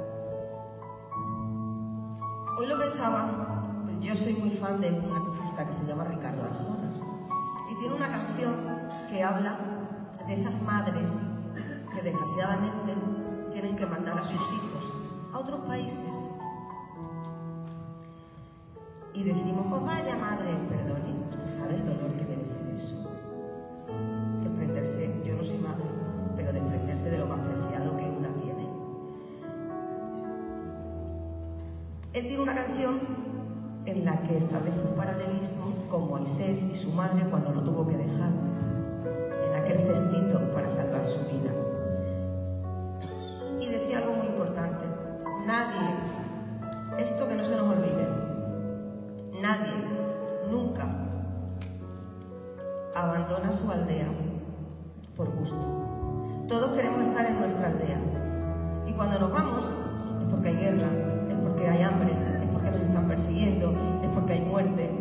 Hoy lo pensaba, yo soy muy fan de un artista que se llama Ricardo Arjona y tiene una canción que habla de esas madres que desgraciadamente tienen que mandar a sus hijos a otros países. Y decimos, pues vaya madre, perdone, usted sabe el dolor que debe ser eso. Desprenderse, yo no soy madre, pero desprenderse de lo más Él tiene una canción en la que establece un paralelismo con Moisés y su madre cuando lo tuvo que dejar en aquel cestito para salvar su vida. Y decía algo muy importante: nadie, esto que no se nos olvide, nadie nunca abandona su aldea por gusto. Todos queremos estar en nuestra aldea, y cuando nos vamos es porque hay guerra, es porque hay hambre, es porque nos están persiguiendo, es porque hay muerte.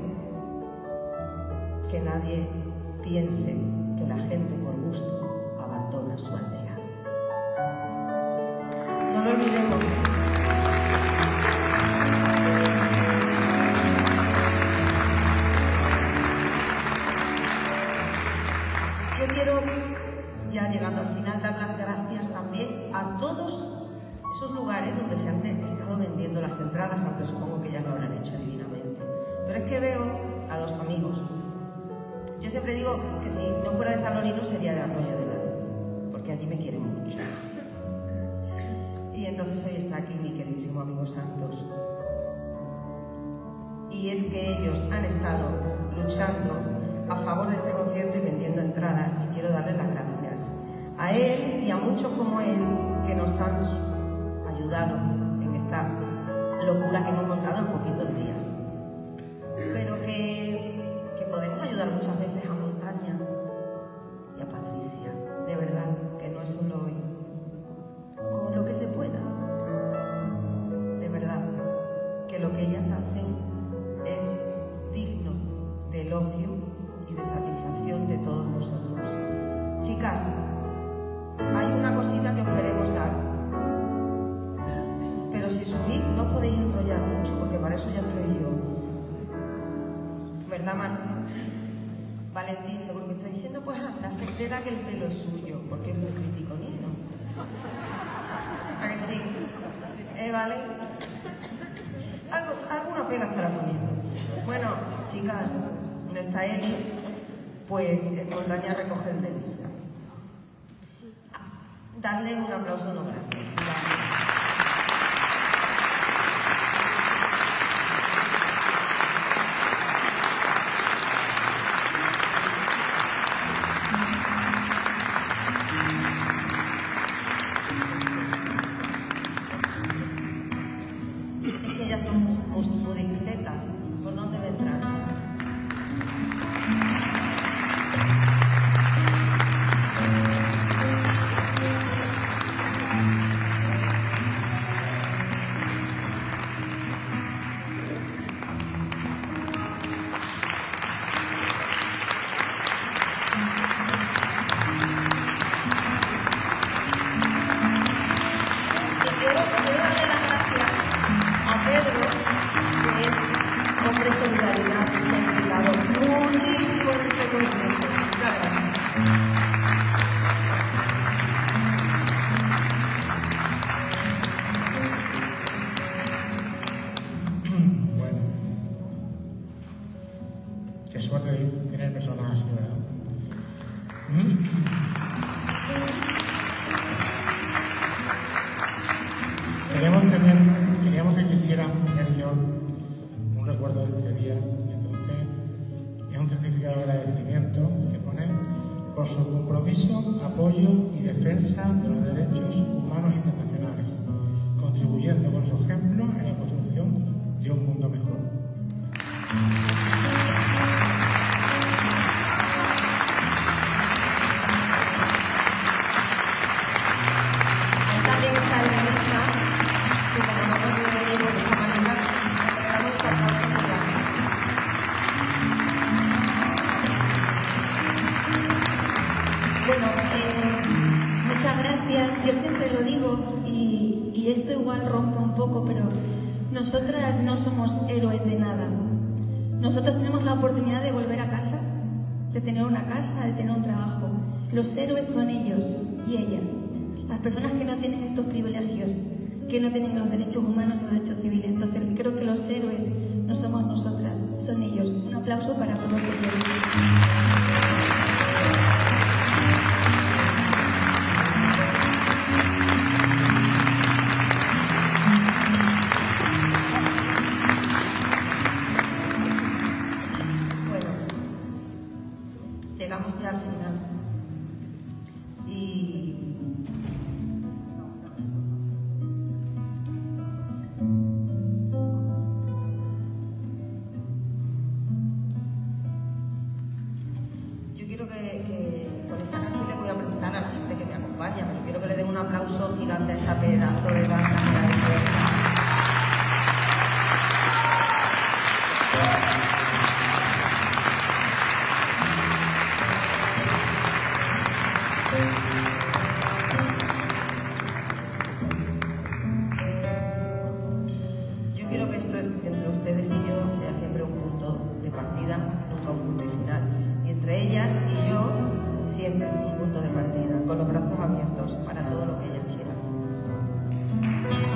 Que nadie piense que la gente por gusto abandona su aldea. No lo olvidemos. Yo quiero, ya llegando al final, dar las gracias también a todos esos lugares donde se han estado vendiendo las entradas, aunque supongo que ya lo habrán hecho divinamente. Pero es que veo a dos amigos. Yo siempre digo que si no fuera de San Lorino sería de Arroyo de Lares, porque allí me quieren mucho. Y entonces hoy está aquí mi queridísimo amigo Santos. Y es que ellos han estado luchando a favor de este concierto y vendiendo entradas, y quiero darles las gracias a él y a muchos como él que nos han ayudado en esta locura que hemos montado en poquitos días, pero que podemos ayudar muchas veces a Montaña y a Patricia, de verdad, que no es solo hoy, con lo que se pueda, de verdad, que lo que ellas hacen es digno de elogio y de satisfacción de todos nosotros. Chicas, hay una cosita que os queremos dar, pero si subís no os podéis enrollar mucho, porque para eso ya estoy yo. ¿Verdad, Marcia? Valentín, seguro que está diciendo, pues anda, se entera que el pelo es suyo, porque es muy crítico, ¿no? ¿A que sí? ¿Vale? Alguna pega estará poniendo. Bueno, chicas, ¿dónde está Eli? Pues Montaña recoge el de Lisa. Darle un aplauso no grande. Es que ellas son muy discretas. ¿Por dónde vendrán? Qué suerte tener personas así, ¿verdad? Queríamos que quisieran tener yo un recuerdo de este día, y entonces es un certificado de agradecimiento que pone por su compromiso, apoyo y defensa de los derechos humanos internacionales, contribuyendo con su ejemplo en la construcción de un mundo mejor. Yo siempre lo digo y esto igual rompe un poco, pero nosotras no somos héroes de nada. Nosotros tenemos la oportunidad de volver a casa, de tener una casa, de tener un trabajo. Los héroes son ellos y ellas, las personas que no tienen estos privilegios, que no tienen los derechos humanos y los derechos civiles. Entonces creo que los héroes no somos nosotras, son ellos. Un aplauso para todos ellos. aplauso gigante a esta pedazo de banda maravillosa. Yo quiero que esto entre ustedes y yo sea siempre un punto de partida, nunca un punto y final. Y entre ellas y yo, siempre un punto de partida, con los brazos abiertos para todo lo que ellas quieran.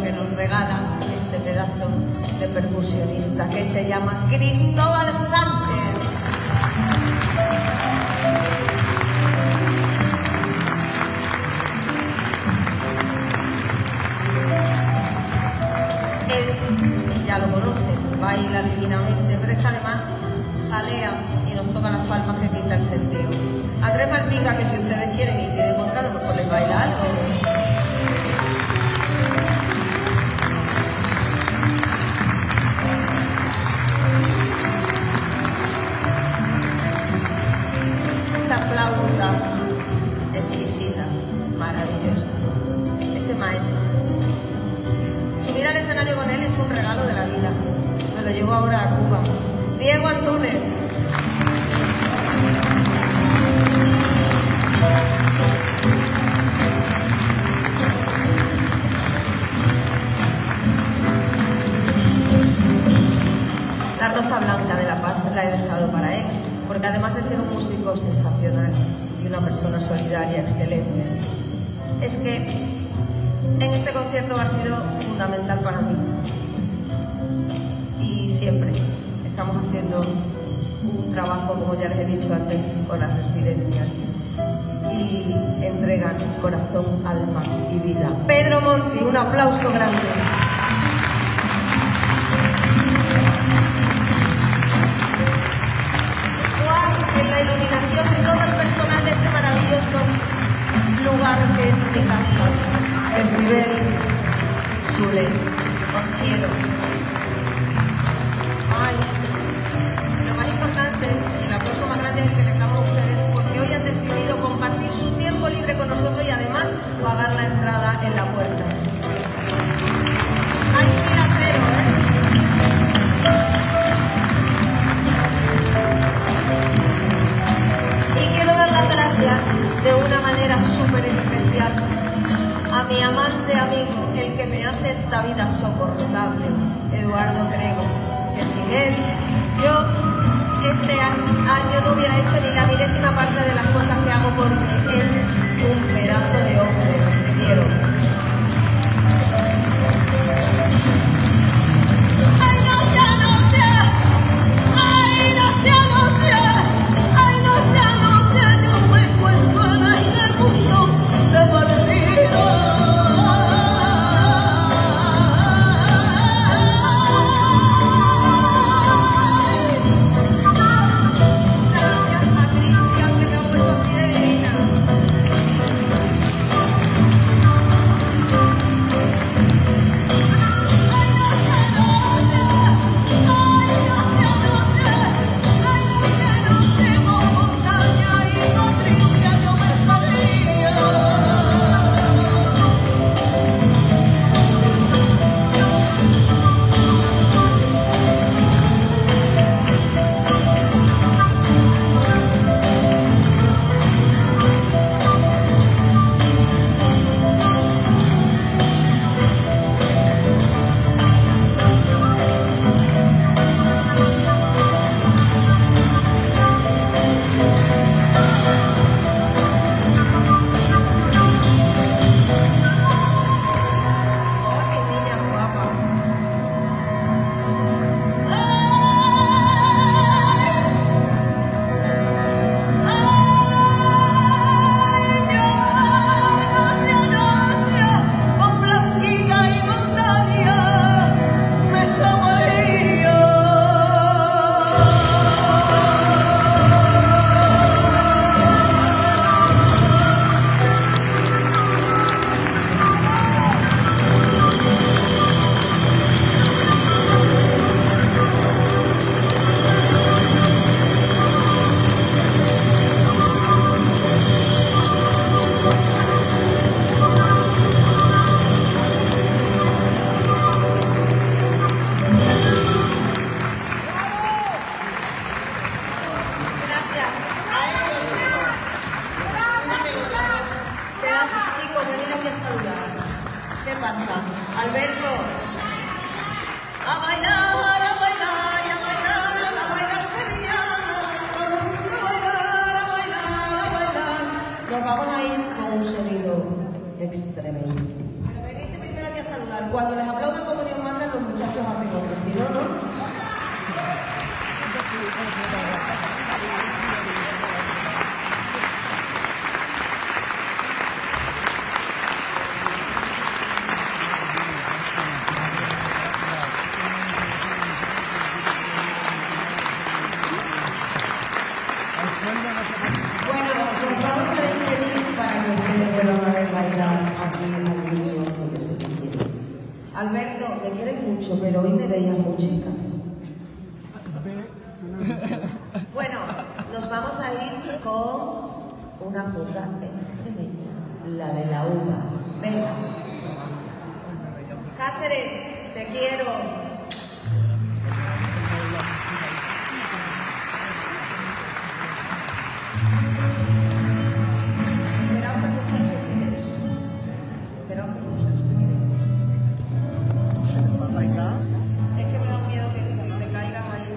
que nos regala este pedazo de percusionista que se llama Cristóbal Sánchez. Él ya lo conoce, baila divinamente, pero es que además jalea y nos toca las palmas que quita el sentido. A tres palpicas que si ustedes quieren y piden contra, a lo mejor les baila algo. Esa flauta exquisita, maravillosa. Ese maestro. Subir al escenario con él es un regalo de la vida. Me lo llevo ahora a Cuba. Diego Antúnez. La rosa blanca de la paz la he dejado para él, porque además de ser un músico sensacional y una persona solidaria excelente, es que en este concierto ha sido fundamental para mí. Y siempre estamos haciendo un trabajo, como ya les he dicho antes, con las residencias y entregan corazón, alma y vida. Pedro Monti, un aplauso grande. En la iluminación de todo el personal de este maravilloso lugar que es mi casa, Decibel, Sule, os quiero. Ay, lo más importante y el aplauso más grande es el que les damos a ustedes, porque hoy han decidido compartir su tiempo libre con nosotros y además pagar la entrada en la puerta. Hay fila cero, de una manera súper especial a mi amante amigo, el que me hace esta vida soportable, Eduardo Grego, que sin él yo este año no hubiera hecho ni la milésima parte de las cosas que hago, porque es un pedazo de hombre. Te quiero. Nos vamos a ir con un sonido extremo. Pero venirse primero aquí a saludar. ayudar. Cuando les aplaudan como Dios manda, los muchachos hacen otro, si no, no. Bueno, pues vamos a despedir para que ustedes puedan ver bailar aquí al niño que yo sé que quiero. Alberto, me quieres mucho, pero hoy me veías muy chica. Bueno, nos vamos a ir con una jota extremeña, la de la uva. Venga. Cáceres, te quiero. Es que me da miedo que te caigas ahí.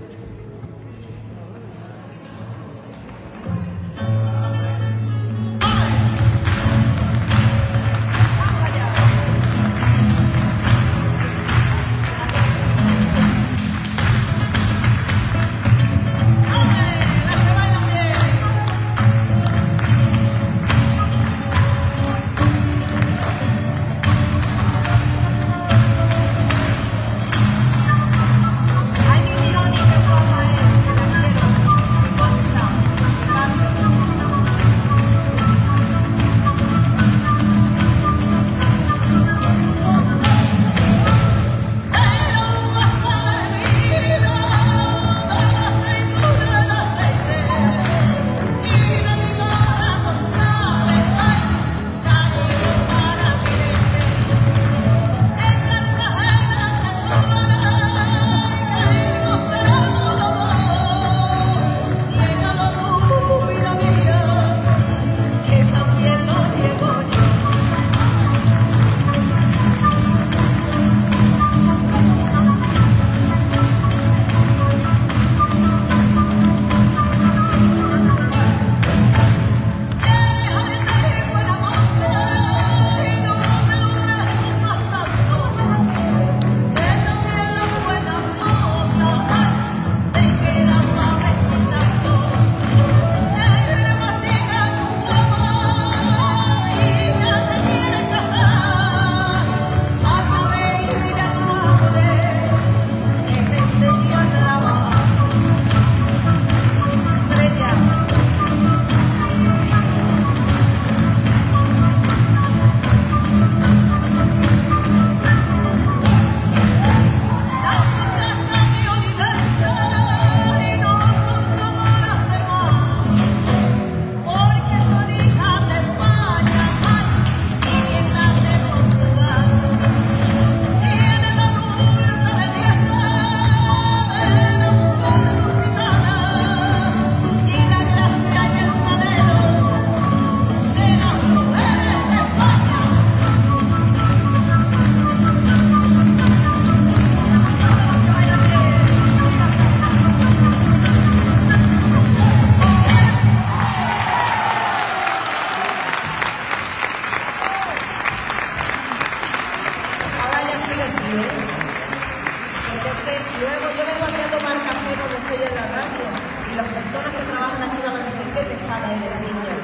Luego yo vengo aquí a tomar café cuando estoy en la radio y las personas que trabajan aquí van a decir, qué pesada eres, niña.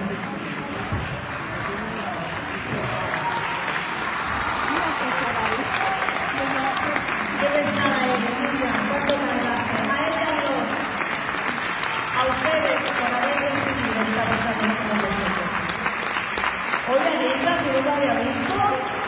Qué pesada eres, niña. ¿Cuánto tardaste? A ella Dios. A ustedes por haber decidido estar esta noche con nosotros. Oye, Anita, si no te había visto.